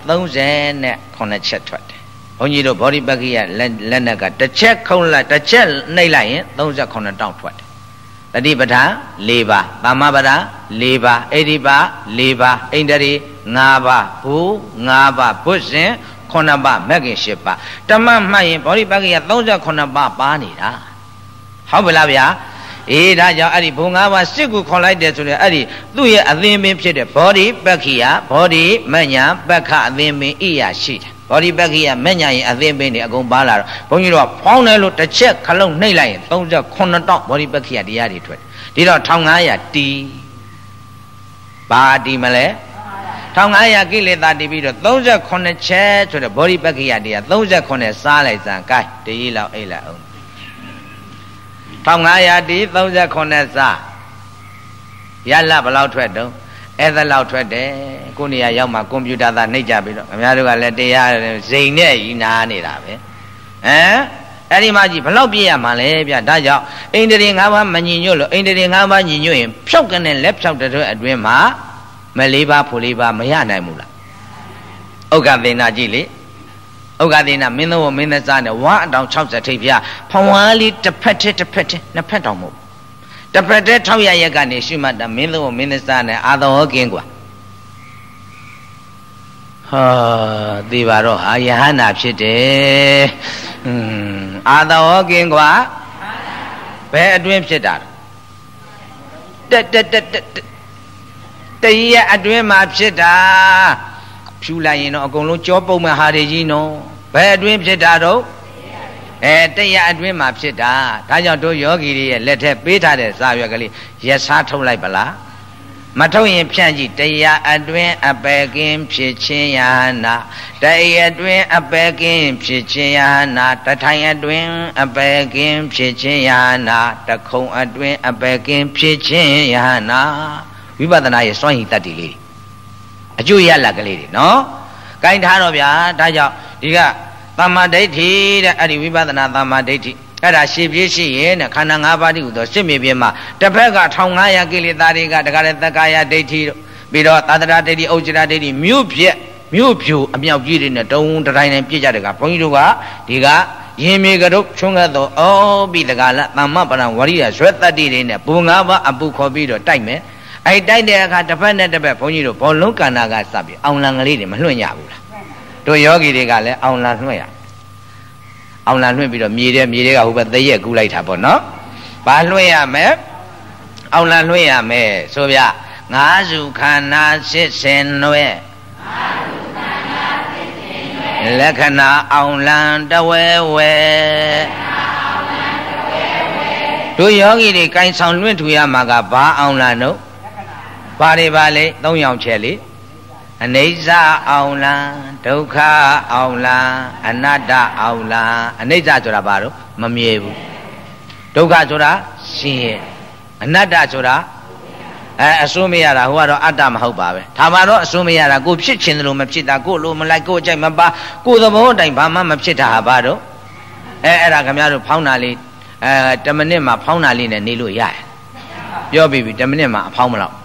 39ချက်ထွက်တယ်ဘုန်းကြီးတို့ဘောဓိပက္ခိယလက်နက်ကတစ်ချက်ခုံးလိုက်တစ်ချက်နှိပ်လိုက်ရင်39တောင်ထွက်တယ်တတိပဋ္ဌာန်၄ပါးသမ္မာပဋ္ဌာန်၄ပါးဣတိပါ၄ပါးဣန္ဒြေ၅ပါးဘူ၅ပါးဘုဇင်9ပါးမဂ္ဂင်10ပါးဓမ္မမှတ်ရင်ဗောဓိပက္ခိယ39ပါးပါနေတာဟုတ်ပြီလားဗျာအေးဒါကြောင့်အဲ့ဒီဘုံ၅ပါးစစ်ကူခေါ်လိုက်တယ်ဆိုတော့အဲ့ဒီသူ့ရဲ့အသင်ပင်ဖြစ်တဲ့ဗောဓိပက္ခိယဗောဓိမဉ္ဇဉ်ပက္ခအသင်ပင်ဣယာရှိတယ်ဗောဓိပက္ခိယမဉ္ဇဉ်ရင်အသင်ပင်တွေအကုန်ပါလာတော့ဘုန်းကြီးတို့ကဖောင်းတယ်လို့တစ်ချက်ခလုံးနှိပ်လိုက်ရင်39တောက်ဗောဓိပက္ခိယတရားတွေထွက်ဒီတော့1500တီဘာတီမလဲ1500ကိလေသာတည်ပြီးတော့38ချက်ဆိုတော့ဗောဓိပက္ခိယတရား38စားလိုက်စမ်းကဲတကြီးလောက်အိတ်လိုက်အောင်1500တီ38စားရလဘယ်လောက်ထွက်တုံးအဲ့ဒါလောက်ထွက်တယ်ကိုနေရာရောက်မှကွန်ပျူတာသားနှိပ်ကြပြီးတော့ခင်ဗျားတို့ကလည်းတရားဇိမ်နဲ့ဤနာနေတာပဲအဲ့ဒီမှာကြည့်ဘယ်လောက်ပြည့်ရမှာလဲဗျဒါကြောင့်အိန္ဒြေ၅ပါးမညီညွတ်လို့အိန္ဒြေ၅ပါးညီညွတ်ရင်ဖြောက်ကနေလက်ဖြောက်တဲ့အတွင်းမှာမ၄ပါးဖို့၄ပါးမရနိုင်ဘူးလားဥက္ကသေနာကြည့်လေဥက္ကသေနာမင်းသောမင်းသစားနဲ့ဝါအတောင်60ထိပ်ပြဖဝါလေးတစ်ဖက်တစ်ဖက်နှစ်ဖက်တောင်မဟုတ်တစ်ဖက်တည်း600ရက်ကနေရှုမှတ်တာမင်းသောမင်းသစားနဲ့အာသောကင်းกว่าဟာသိပါတော့ဟာယဟန္တာဖြစ်တယ်အာသောကင်းกว่าဘယ်အတွင်းဖြစ်တာတရအတွင်းမှာဖြစ်တာဖြူလိုက်ရင်တော့အကုန်လုံးကြောပုံမဲ့ဟာတွေကြီးနော်ဘယ်အတွင်းဖြစ်တာတော့တရအတွင်းမှာဖြစ်တာဒါကြောင့်တို့ယောဂီတွေရဲ့လက်ထက်ပေးထားတဲ့စာရွက်ကလေးရက်စားထုတ်လိုက်ပါလားမထုတ်ရင်ဖြန့်ကြည့်တရအတွင်းအပယ်ကင်းဖြစ်ခြင်းယဟနာတရအတွင်းအပယ်ကင်းဖြစ်ခြင်းယဟနာတထိုင်အတွင်းအပယ်ကင်းဖြစ်ခြင်းယဟနာတခုံအတွင်းအပယ်ကင်းဖြစ်ခြင်းယဟနာဝိပဿနာရဲ့စွမ်းရည်တတ်တည်လေးအကျိုးရလကလေးတွေနော်။ကိုင်းထားတော့ဗျာဒါကြောင့်ဒီကသမ္မာဒိဋ္ဌိတဲ့အဲ့ဒီဝိပဿနာသမ္မာဒိဋ္ဌိအဲ့ဒါရှေ့ပြေးရှိရဲ့နဲ့ခန္ဓာ၅ပါးတိဟူသောစစ်မြေပြင်မှာတစ်ဖက်က1500ကိလေသာတွေကတခါလေသက္ကာယဒိဋ္ဌိတို့ပြီးတော့သာသနာဒိဋ္ဌိဥစ္စရာဒိဋ္ဌိမြို့ဖြူအမြောက်ကြီးတွေနဲ့တုံးတိုင်းတိုင်းပြည့်ကြတယ်ကဘုန်းကြီးတို့ကဒီကရင်မြေကရုချွန်းကတော့အော်ပြီးတကလားသမ္မပရံဝရိယဇွဲတတ္တိတွေနဲ့ဘူ၅ပါးအပူခေါ်ပြီးတော့တိုက်မယ်အဲ့တိုက်တဲ့အခါတစ်ဖက်နဲ့တစ်ဖက်ဘုန်းကြီးတို့ဘောလုံးကန္နာကစပြီးအောင်လံကလေးတွေမလွှင့်ရဘူးလားတို့ယောဂီတွေကလည်းအောင်လံလွှင့်ရအောင်လံလွှင့်ပြီးတော့မြေတွေကဟိုဘက်သရက်ကူးလိုက်တာပေါ့နော်ဘာလွှင့်ရမယ်အောင်လံလွှင့်ရမယ်ဆိုဗျငါးစုခန္ဓာစစ်စင်နွဲလက္ခဏာအောင်လံတဝဲဝဲတို့ယောဂီတွေကိုင်ဆောင်လွင့်ထူရမှာကဘာအောင်လံတို့ဘာတွေပါလဲ၃ယောက်ချက်လေအနိစ္စအောင်လံဒုက္ခအောင်လံအနတ္တအောင်လံအနိစ္စဆိုတာဘာလို့မမြဲဘူးဒုက္ခဆိုတာရှင်ရဲ့အနတ္တဆိုတာအစိုးမရတာဟိုကတော့အတ္တမဟုတ်ပါပဲဒါမှတော့အစိုးမရတာကိုဖြစ်ခြင်းလို့မဖြစ်တာကိုလိုမလိုက်ကိုကြိုက်မပါကိုသဘောတိုင်ဘာမှမဖြစ်တာဟာဘာတော့အဲ့ဒါခင်ဗျားတို့ဖောင်းတာလေး10မိနစ်မှာဖောင်းတာလေးနဲ့နေလို့ရတယ်ပြောပြီးပြီ10မိနစ်မှာအဖောင်းမလို့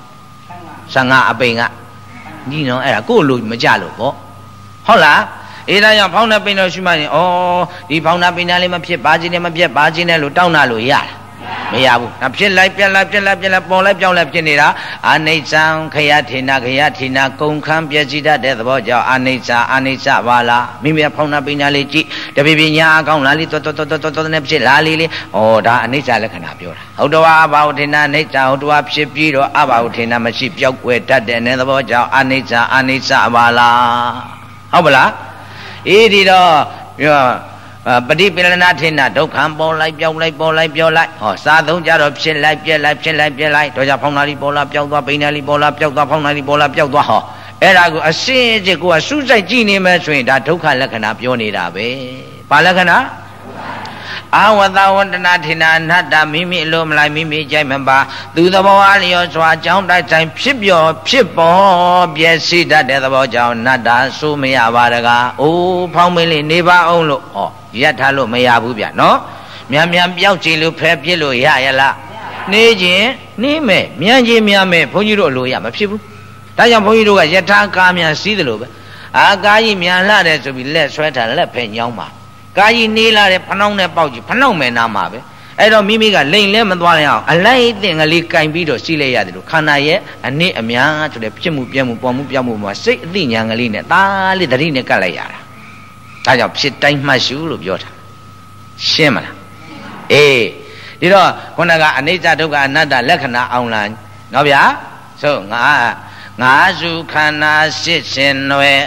15အပိန်ကညီနော်အဲ့ဒါကိုလိုမကြလို့ပေါ့ဟုတ်လားအေးဒါကြောင့်ဖောင်းတဲ့ပိန်တော်ရှိမှရင်ဩဒီဖောင်းတာပိန်တာလေးမဖြစ်ပါခြင်းနဲ့မပြတ်ပါခြင်းနဲ့လို့တောင်းတာလို့ရတာမရဘူးဒါဖြစ်လိုက်ပြက်လိုက်ပေါ်လိုက်ပြောင်းလိုက်ဖြစ်နေတာအနိစ္စံခယထေနာကုန်ခန်းပြည့်စည်တတ်တဲ့သဘောကြောင့်အနိစ္စပါလားမိမိဖောင်းနာပညာလေးကြည့်တပြပြညာအကောင်းလားလေးတော်နဲ့ဖြစ်လားလေးဩဒါအနိစ္စလက္ခဏာပြောတာဟုတ်တော်အဘာဝထေနာအနိစ္စဟုတ်တော်ဖြစ်ပြီးတော့အဘာဝထေနာမရှိပြောက်ွယ်တတ်တဲ့သဘောကြောင့်အနိစ္စပါလားဟုတ်ပလားအေးဒီတော့ပြောပฏิပိလနာထေနဒုက္ခံပေါ်လိုက်ပြောင်းလိုက်ဟောစာသုံးကြတော့ဖြစ်လိုက်ပြက်လိုက်တော့ကြောင့်ဖောင်းနာလီပေါ်လာပြောက်သွားပိန်နာလီပေါ်လာပြောက်သွားဖောင်းနာလီပေါ်လာပြောက်သွားဟောအဲ့ဒါကိုအစင်းအစ်ကိုကစူးစိုက်ကြည့်နေမယ်ဆိုရင်ဒါဒုက္ခလက္ခဏာပြောနေတာပဲဘာလက္ခဏာအာဝတဝန္တနာထေနအနတ္တမိမိအလိုမလိုက်မိမိကြိုက်မပါသူသဘောအားလျော်စွာအကြောင်းတိုက်ဆိုင်ဖြစ်ပေါ်ပြည့်စည်တတ်တဲ့သဘောကြောင့်နတ္တဆိုမရပါတကားအိုးဖောင်းမင်းလေးနေပါအောင်လို့ဟောရက်ထားလို့မရဘူးဗျနော်မြန်ပြောက်ကြည့်လို့ဖဲပြစ်လို့ရရလားနေခြင်းနေမယ်မြန်ခြင်းမြန်မယ်ဘုန်းကြီးတို့အလိုရမဖြစ်ဘူးဒါကြောင့်ဘုန်းကြီးတို့ကယထာကားမြန်စီးတယ်လို့ပဲအာကာကြီးမြန်လာတယ်ဆိုပြီးလက်ဆွဲထားလက်ဖဲညောင်းပါကာကြီးနေလာတယ်ဖနှောင်းနဲ့ပေါက်ကြည့်ဖနှောင်းမယ်နားမှာပဲအဲ့တော့မိမိကလိန်လဲမသွားရအောင်အလိုက်အသင်ကလေးကင်ပြီးတော့စီးလိုက်ရတယ်လို့ခန္ဓာရဲ့အနည်းအများဆိုတဲ့ဖြစ်မှုပြမှုပေါ်မှုပြောင်းမှုမှာစိတ်အသိဉာဏ်ကလေးနဲ့ဒါလေးတတိနဲ့ကတ်လိုက်ရတာဒါကြောင့်ဖြစ်တိုင်းမှတ်ရှုလို့ပြောတာရှင်းမလားအေးဒီတော့ခုနကအနိစ္စဒုက္ခအနတ္တလက္ခဏာအောင်လားနော်ဗျာဆိုငါစုခန္ဓာစစ်စင်ွယ်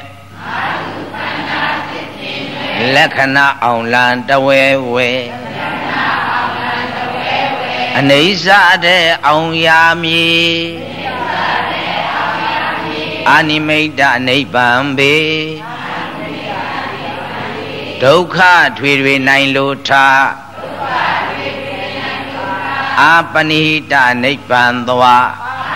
လက္ခဏာအောင်လံတဝဲဝဲအနိစ္စတဲ့အောင်ရာမည်အာနိမိတ်တနိဗ္ဗာန်ပေဒုက္ခထွေထွေနိုင်လို့ထားအာပနိဟိတနိဗ္ဗာန်သွား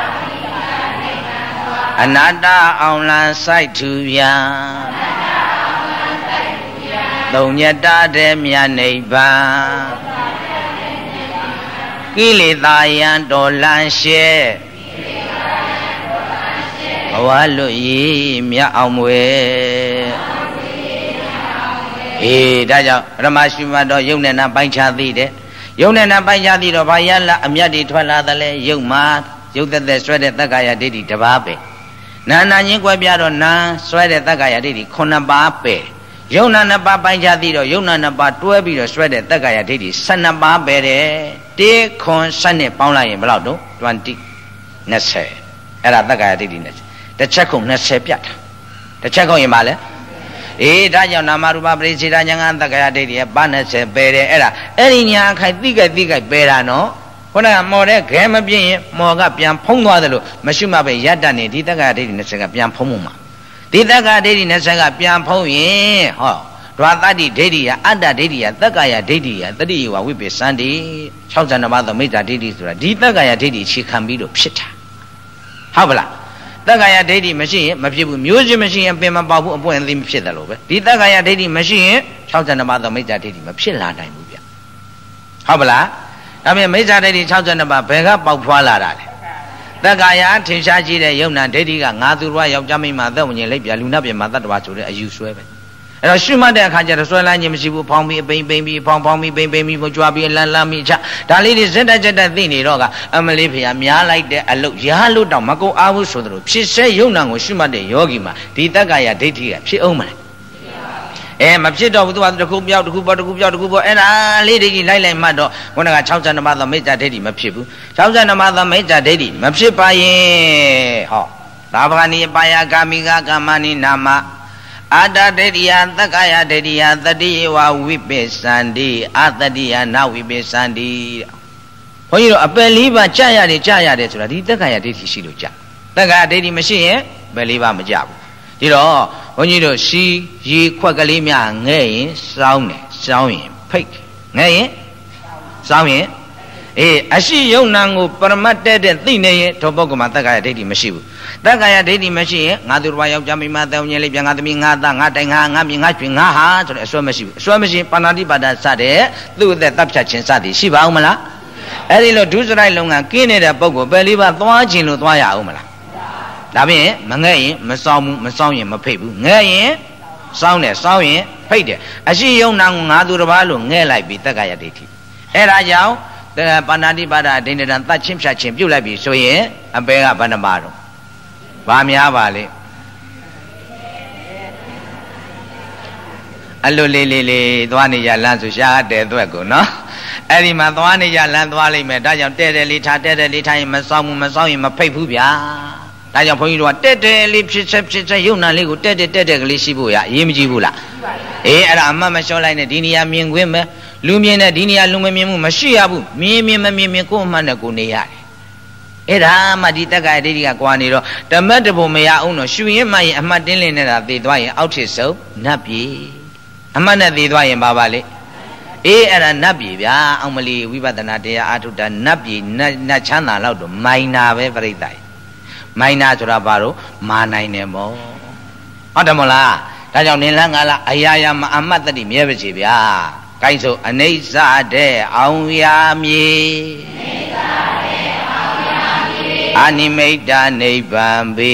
အနတ္တအောင်လံစိုက်ထူပြန်သုံးညတတဲ့မြတ်နိဗ္ဗာန်ကိလေသာယံတော်လန်းရှဲဘဝလွတ်ရည်မြတ်အောင်ဝဲအေးဒါကြောင့်ပရမရှိမတော်ယုံနဲ့နာပိုင်းခြားသိတယ်ယုံနဲ့နာပိုင်းခြားသိတော့ဘာရလာအမြတ်တွေထွက်လာသလဲယုံမှာယုတ်သက်ဆွဲတဲ့တက္ကရာဒိဋ္ဌိတစ်ပါးပဲနာနာချင်းကွဲပြားတော့နာဆွဲတဲ့တက္ကရာဒိဋ္ဌိ9ပါးပဲယုံနာ2ပါးပိုင်းခြားသိတော့ယုံနာ2ပါးတွဲပြီးတော့ဆွဲတဲ့တက္ကရာဒိဋ္ဌိ12ပါးပဲတဲ့1ခွန်7နဲ့ပေါင်းလိုက်ရင်ဘယ်လောက်တော့20 20အဲ့ဒါတက္ကရာဒိဋ္ဌိ20တစ်ချက်ကုန်20ပြတ်တာတစ်ချက်ကုန်ရင်ပါလဲအေးဒါကြောင့်နာမရူပပရိစ္ဆေဒဉာဏ်တက္ကရာဒိဋ္ဌိရဲ့ပါ20ပဲတယ်အဲ့ဒါအဲ့ဒီညာခိုင်သိကြပဲတာနော်ခုနကမော်တဲ့ခဲမပြင်းရင်မော်ကပြန်ဖုံးသွားတယ်လို့မရှိမှပဲရတ္တနေဒီတက္ကရာဒိဋ္ဌိ20ကပြန်ဖုံးမှုမှာဒီတက္ကရာဒိဋ္ဌိ20ကပြန်ဖုံးရင်ဟောဒွါတတ္တိဒိဋ္ဌိယအတ္တဒိဋ္ဌိယတက္ကရာဒိဋ္ဌိယတတိယဝဝိပ္ပစန္တိ62ပါးသောမိစ္ဆာဒိဋ္ဌိဆိုတာဒီတက္ကရာဒိဋ္ဌိခြေခံပြီးတော့ဖြစ်တာဟုတ်ပါလားတက္ကရာဒိဋ္ဌိမရှိရင်မဖြစ်ဘူးမျိုးချင်းမရှိရင်ပင်မပေါက်ဘူးအပွင့်အသိမဖြစ်တယ်လို့ပဲဒီတက္ကရာဒိဋ္ဌိမရှိရင်62ပါးသောမိစ္ဆာဒိဋ္ဌိမဖြစ်လာနိုင်ဘူးဗျဟုတ်ပါလားဒါပေမဲ့မိစ္ဆာဒိဋ္ဌိ62ပါးဘယ်ကပေါက်ဖွာလာတာလဲတက္ကရာထင်ရှားကြည့်တဲ့ယုံနာဒိဋ္ဌိကငါသူတော်ယောက်ျားမိန်းမသက်ဝင်ရင်လက်ပြလူနာပြမသတ္တဝါဆိုတဲ့အယူဆွဲပဲအဲ့တော့ရှုမှတ်တဲ့အခါကျတော့ဆွဲလန်းခြင်းမရှိဘူးဖောင်းပြီးပိန်ပြီးဖောင်းပြီးပိန်ပြီးကိုကြွားပြီးလန်းပြီးချဒါလေးတွေစက်တက်သိနေတော့ကအမလေးဖေဟာများလိုက်တဲ့အလုတ်ရားလို့တောင်မကုန်အားဘူးဆိုသလိုဖြစ်စေယုံနာကိုရှုမှတ်တဲ့ယောဂီမှာဒီတက္ကရာဒိဋ္ဌိကဖြစ်အောင်မလားမဖြစ်တော့ဘူးသူကတစ်ခုပြောက်တစ်ခုပေါ်တစ်ခုပြောက်တစ်ခုပေါ်အဲ့ဒါလေးဒိဋ္ဌိလိုက်မှတ်တော့ခုနက62ပါးသောမိစ္ဆာဒိဋ္ဌိမဖြစ်ဘူး62ပါးသောမိစ္ဆာဒိဋ္ဌိမဖြစ်ပါရင်ဟောသာဗကနိပါယကာမိကကာမဏိနာမအာတဒိဋ္ဌိယသက္ကာယဒိဋ္ဌိယသတိဝဝိပိသန္တိအတတိယနဝိပိသန္တိဘုန်းကြီးတို့အပယ်လေးပါးကြာရတယ်ဆိုတာဒီသက္ကာယဒိဋ္ဌိရှိလို့ကြာသက္ကာယဒိဋ္ဌိမရှိရင်အပယ်လေးပါးမကြဘူးဒီတော့ဘုန်းကြီးတို့စီရေခွက်ကလေးများငဲ့ရင်စောင်းတယ်စောင်းရင်ဖိတ်ငဲ့ရင်စောင်းရင်အရှိယုံနာကိုပရမတ်တဲ့သိနေရင်ထောပုဂ္ဂိုလ်မှာသက္ကာယဒိဋ္ဌိမရှိဘူးသက္ကာယဒိဋ္ဌိမရှိရင်ငါသူတော်ဘာယောက်ျားမိန်းမတောင်းညလေးပြန်ငါသမီးငါသားငါတိုင်ငါမြင်ငါကျွင်ငါဟာဆိုတဲ့အစွဲမရှိဘူးအစွဲမရှိပါဏာတိပါဒစတဲ့သူ့အသက်တပ်ဖြတ်ခြင်းစသည်ရှိပါဦးမလားအဲ့ဒီလိုဒုစရိုက်လုံကကင်းနေတဲ့ပုဂ္ဂိုလ်ပယ်လေးပါသွားခြင်းလို့သွားရအောင်မလားဒါဖြင့်မငဲ့ရင်မစောင်းဘူးမစောင်းရင်မဖိတ်ဘူးငဲ့ရင်စောင်းတယ်စောင်းရင်ဖိတ်တယ်အရှိယုံနာကိုငါသူတော်ဘာလို့ငဲ့လိုက်ပြီးသက္ကာယဒိဋ္ဌိအဲ့ဒါကြောင့်ပါဏာတိပါဒဒိဋ္ဌံတတ်ချင်းဖြတ်ချင်းပြုတ်လိုက်ပြီဆိုရင်အပေကဘယ်နှပါတော့ဘာများပါလဲအလိုလေးသွားနေကြလမ်းဆိုရှားတဲ့အတွက်ကိုနော်အဲ့ဒီမှာသွားနေကြလမ်းသွားလိုက်မယ်ဒါကြောင့်တဲ့လေးထားရင်မစောင်းရင်မဖိတ်ဘူးဗျာဒါကြောင့်ဘုန်းကြီးတို့ကတဲ့လေးဖြစ်ချက်ယုံနာလေးကိုတဲ့ကလေးရှိဖို့ရအရေးမကြီးဘူးလားအဲ့ဒါအမှတ်မလျှော့လိုက်နဲ့ဒီနေရာမြင်ခွင့်ပဲလူမြင်တဲ့ဒီနေရာလူမမြင်မှုမရှိရဘူးမြင်မမြင်ကိုယ်အမှန်နဲ့ကိုနေရတယ်အဲ့ဒါမှဒီတက္ကရာဒိဋ္ဌိကကွာနေတော့ဓမ္မတဘုံမရအောင်တော့ရှူရင်မှရင်အမှတ်တင်းလင်းနေတာသေသွားရင်အောက်ထစ်ဆုံးနတ်ပြည်အမှတ်နဲ့သေသွားရင်ဘာပါလဲအဲ့ဒါနတ်ပြည်ဗျာအောင်မလီဝိပဿနာတရားအာထုတာနတ်ပြည်နတ်ချမ်းသာလောက်တော့မိုင်နာပဲပြိတ္တိုင်မိုင်နာဆိုတာဘာလို့မာနိုင်တယ်မို့ဟုတ်တယ်မလားဒါကြောင့်နင်လန်းငါလားအရာရာမအမှတ်တတိမြဲပါစေဗျာကိုင်းဆိုအနိစ္စတဲ့အောင်ရမည်အနိမိတ်တာနိဗ္ဗာန်ပေ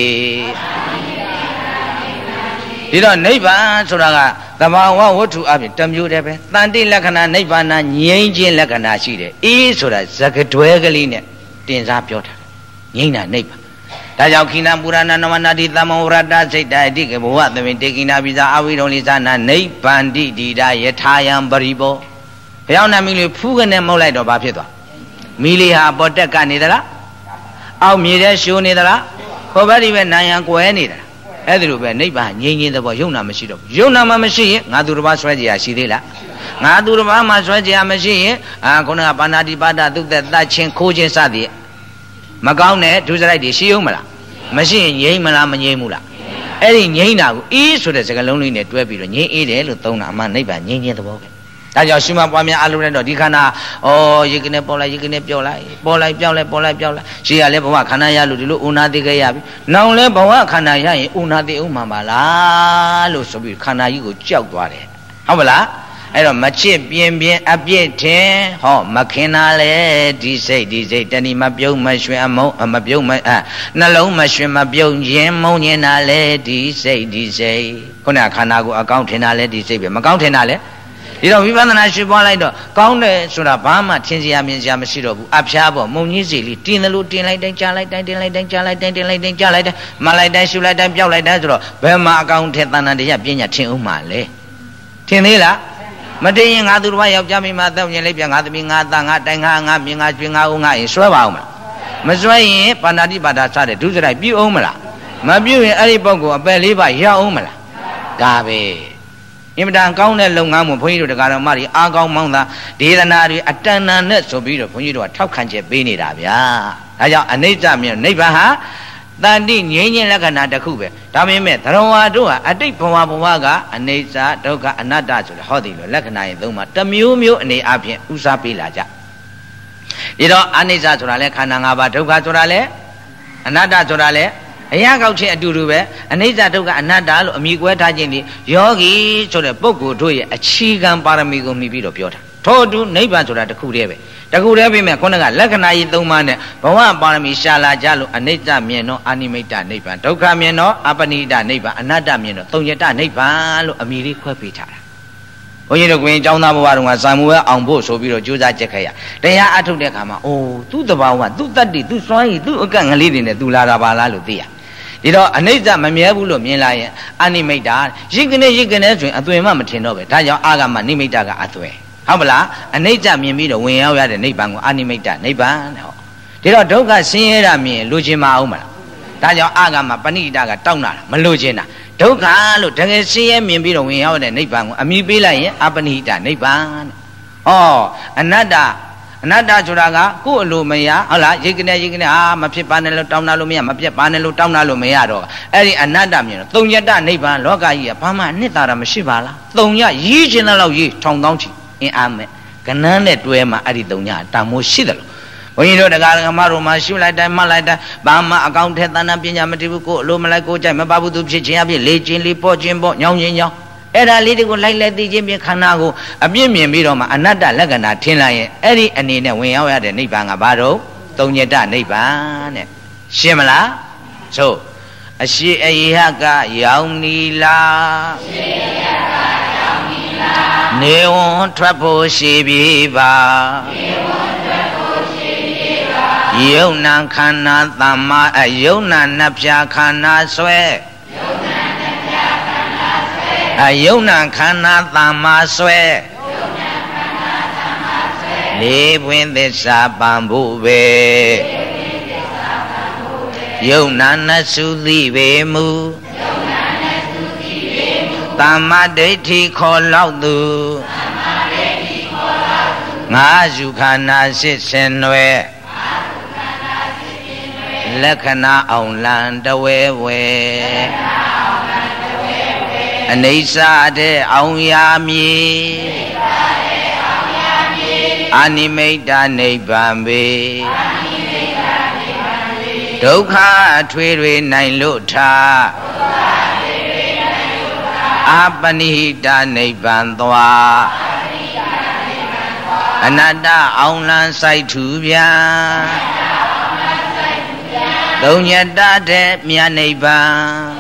ဒီတော့နိဗ္ဗာန်ဆိုတာကသဘာဝဝတ္ထုအပြင်တစ်မျိုးတည်းပဲတန်တိလက္ခဏာနိဗ္ဗာန်ငြိမ်းခြင်းလက္ခဏာရှိတယ်ဆိုတာဇဂတွဲကလေးနဲ့တင်စားပြောတာငြိမ်းတာနိဗ္ဗာန်ဒါကြောင့်ခိဏပုရဏနဝနာတိသမ္မောရတစိတ်တအတိကဘဝသမင်တေကိနာပိဇာအဝိရုံလိသနာနိဗ္ဗန္တိတိဒယထာယံပရိဘောဘုရားနာမီလေးဖူးကနေမုတ်လိုက်တော့ဘာဖြစ်သွားမီလေးဟာပေါ်တက်ကနေသလားအောက်မြေထဲရှိုးနေသလားဟောဘက်ဒီပဲနိုင်ရန်ကွယ်နေသလားအဲ့ဒီလိုပဲနိဗ္ဗာန်ငြိမ်းခြင်းသဘောယုံနာမရှိတော့ဘူးယုံနာမှမရှိရင်ငါသူတစ်ပါးဆွဲကြရရှိသေးလားငါသူတစ်ပါးမှဆွဲကြရမရှိရင်ခုနကပါဏာတိပါဒသုသက်တတ်ချင်းခိုးခြင်းစသည်မကောင်းတဲ့ဒုစရိုက်တွေရှိအောင်မလားမရှိရင်ငြိမ်းမလားမငြိမ်းဘူးလားအဲ့ဒီငြိမ်းတာကိုဆိုတဲ့စကားလုံးလေးနဲ့တွဲပြီးတော့ငြိမ်းတယ်လို့သုံးတာအမှနိဗ္ဗာန်ငြိမ်းခြင်းသဘောပဲဒါကြောင့်ရှုမှတ်ပွားများအလုံးနဲ့တော့ဒီခန္ဓာရေကနေပေါ်လိုက်ရေကနေပြောက်လိုက်ပေါ်လိုက်ပြောက်လိုက်ရှေ့ကလည်းဘဝခန္ဓာရလို့ဒီလိုဥနာတိခဲ့ရပြီနောင်လည်းဘဝခန္ဓာရရင်ဥနာတိဥမှန်ပါလားလို့ဆိုပြီးခန္ဓာကြီးကိုကြောက်သွားတယ်ဟုတ်မလားအဲ့တော့မချစ်ပြင်းအပြစ်ထင်မခင်တာလေဒီစိတ်တဏီမပြုံးမရွှင်အမုံမပြုံးမနှလုံးမရွှင်မပြုံးခြင်းမုံညင်တာလေဒီစိတ်ခုနကခန္ဓာကိုအကောင်းထင်တာလေဒီစိတ်ပဲမကောင်းထင်တာလေဒီတော့ဝိပဿနာရှုပွားလိုက်တော့ကောင်းတယ်ဆိုတာဘာမှထင်စရာမြင်စရာမရှိတော့ဘူးအဖျားပေါ့မုံကြီးစီလေးတင်းတယ်လို့တင်းလိုက်တိုင်းကြားလိုက်တိုင်းတင်းလိုက်တိုင်းကြားလိုက်တိုင်းတင်းလိုက်တိုင်းကြားလိုက်တိုင်းမလိုက်တိုင်းရှုလိုက်တိုင်းပြောက်လိုက်တိုင်းဆိုတော့ဘယ်မှာအကောင်းထက်တဏ္ဍတရားပညာထင်ဦးမှာလဲထင်သေးလားမတည်ရင်ငါသူတော်ယောက်ျားမိန်းမတောင်းရင်လေးပြန်ငါသမီးငါသားငါတိုင်ငါမြင်ငါကျွင်ငါဦးငါရင်ဆွဲပါအောင်မလားမဆွဲရင်ပါဏာတိပါဒစတဲ့ဒုစရိုက်ပြုအောင်မလားမပြုရင်အဲ့ဒီပုဂ္ဂိုလ်အပယ်လေးပါရအောင်မလားဒါပဲအင်မတန်ကောင်းတဲ့လုပ်ငန်းကိုဘုန်းကြီးတို့တရားတော်မကြီးအားကောင်းမောင်းတာဒေသနာတွေအတန်တန်နဲ့ဆိုပြီးတော့ဘုန်းကြီးတို့ကထောက်ခံချက်ပေးနေတာဗျာဒါကြောင့်အနိစ္စမြင်နိဗ္ဗာန်ဟာတန်တိငြိမ်းခြင်းလက္ခဏာတစ်ခုပဲဒါပေမဲ့သရဝါတို့ဟာအတိတ်ဘဝကအနိစ္စဒုက္ခအနတ္တဆိုတဲ့ဟောဒီလိုလက္ခဏာရဲ့သုံးပါတစ်မျိုးအနေအချင်းဥစားပေးလာကြဒီတော့အနိစ္စဆိုတာလဲခန္ဓာ၅ပါးဒုက္ခဆိုတာလဲအနတ္တဆိုတာလဲအရာကောက်ခြင်းအတူတူပဲအနိစ္စဒုက္ခအနတ္တလို့အမိကွဲထားခြင်းဒီယောဂီဆိုတဲ့ပုဂ္ဂိုလ်တို့ရဲ့အခြေခံပါရမီကိုမှီပြီးတော့ပြောတာထို့အတူနိဗ္ဗာန်ဆိုတာတစ်ခုတည်းပဲတကူတည်းပြမယ်ခုနကလက္ခဏာကြီး၃ပါးနဲ့ဘဝပါရမီရှာလာကြလို့အနိစ္စမြင်တော့အာနိမိတ်တနိဗ္ဗာန်ဒုက္ခမြင်တော့အပနိဒနိဗ္ဗာန်အနတ္တမြင်တော့သုံးညတနိဗ္ဗာန်လို့အမိလေးခွဲပေးထားတာဘုန်းကြီးတို့ကိုရင်ကျောင်းသားဘဝတုန်းကဇာမူဝဲအောင်ဖို့ဆိုပြီးတော့ကြိုးစားကြက်ခဲ့ရတရားအထုတ်တဲ့အခါမှာအိုးသူ့တဘာဝသူ့တတ္တိသူ့စွမ်းရည်သူ့အကန့်ငလေးတွေနဲ့သူလာတာပါလားလို့သိရဒီတော့အနိစ္စမမြဲဘူးလို့မြင်လာရင်အနိမိတ်တာရိတ်ကနေဆိုရင်အသွင်မှမထင်တော့ပဲဒါကြောင့်အာဂမနိမိတ်တာကအသွင်ဟုတ်ပလားအနိစ္စမြင်ပြီးတော့ဝင်ရောက်ရတဲ့နိဗ္ဗာန်ကိုအနိမိတ်တနိဗ္ဗာန်တဲ့ဟောဒီတော့ဒုက္ခဆင်းရဲတာမြင်လိုချင်မအောင်မလားဒါကြောင့်အာဂမပဏိတကတောင်းတာမလိုချင်တာဒုက္ခလို့တကယ်ဆင်းရဲမြင်ပြီးတော့ဝင်ရောက်တဲ့နိဗ္ဗာန်ကိုအမိပေးလိုက်ရင်အပဏိတနိဗ္ဗာန်တဲ့ဟောအနတ္တဆိုတာကကိုယ်အလိုမရဟုတ်လားရိတ်ကနေမဖြစ်ပါနဲ့လို့တောင်းတာလို့မရမပြတ်ပါနဲ့လို့တောင်းတာလို့မရတော့အဲ့ဒီအနတ္တမြင်တော့သုံးညတနိဗ္ဗာန်လောကကြီးကဘာမှအနှစ်သာရမရှိပါလားသုံးညရေးခြင်းလောက်ရေးထောင်တောင်းချီအင်းအားမဲ့ကနန်းနဲ့တွဲမှာအဲ့ဒီသုံးညတာမိုးရှိတယ်လို့ဘုန်းကြီးတို့တရားဓမ္မတို့မှာရှုလိုက်တိုင်းမှတ်လိုက်တိုင်းဘာမှအကောင့်ထဲသဏ္ဍာန်ပညာမတည်ဘူးကိုယ်အလိုမလိုက်ကိုယ်ကြိုက်မပါဘူးသူဖြစ်ခြင်းအဖြစ်လေ့ကျင့်လေးပေါ့ခြင်းပေါ့ညောင်းခြင်းညောင်းအဲ့ဒါလေးတွေကိုလိုက်သိခြင်းဖြင့်ခန္ဓာကိုအပြည့်မြင်ပြီးတော့မှအနတ္တလက္ခဏာထင်လိုက်ရင်အဲ့ဒီအနေနဲ့ဝင်ရောက်ရတဲ့နိဗ္ဗာန်ကဘာတော့သုံးညတနိဗ္ဗာန်တဲ့ရှင်းမလားဆိုအရှိအယဟကယောင်နီလာနေဝံထွက်ဖို့ရှိပြီပါယုံနာခန္ဓာသမ္မာယုံနာနှစ်ဖြာခန္ဓာဆွဲယုံနာခန္ဓာသမ္မာဆွဲလေးပွင့်သစ္စာပံဖို့ပဲယုံနာနသုသိပေမူသမ္မာဒိဋ္ဌိခေါ်လောက်သူငါးစုခန္ဓာစစ်စင်ွယ်လက္ခဏာအောင်လံတဝဲဝဲအနိစ္စတဲ့အောင်ရမည်အနိမိတ်တနိဗ္ဗာန်ပေဒုက္ခအထွေတွေနိုင်လို့ထားအပနိဟိတနိဗ္ဗာန်သွားအနတ္တအောင်လံစိုက်ထူပြန်သုံးညတတဲ့မြတ်နိဗ္ဗာန်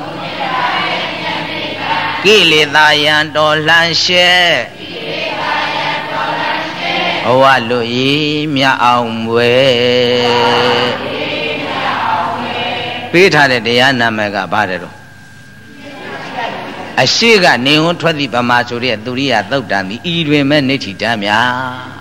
ကိလေသာယံတော်လှန်ရှဲဘဝလွတ်ဤမြတ်အောင်ဝဲပေးထားတဲ့တရားနာမည်ကဘာတဲ့တော့အရှိကနေဝန်းထွက်သည့်ဗမာဆိုတဲ့သူရိယသုတ်တံသည်ဤတွင်မဲ့နေဋ္ဌိတံများ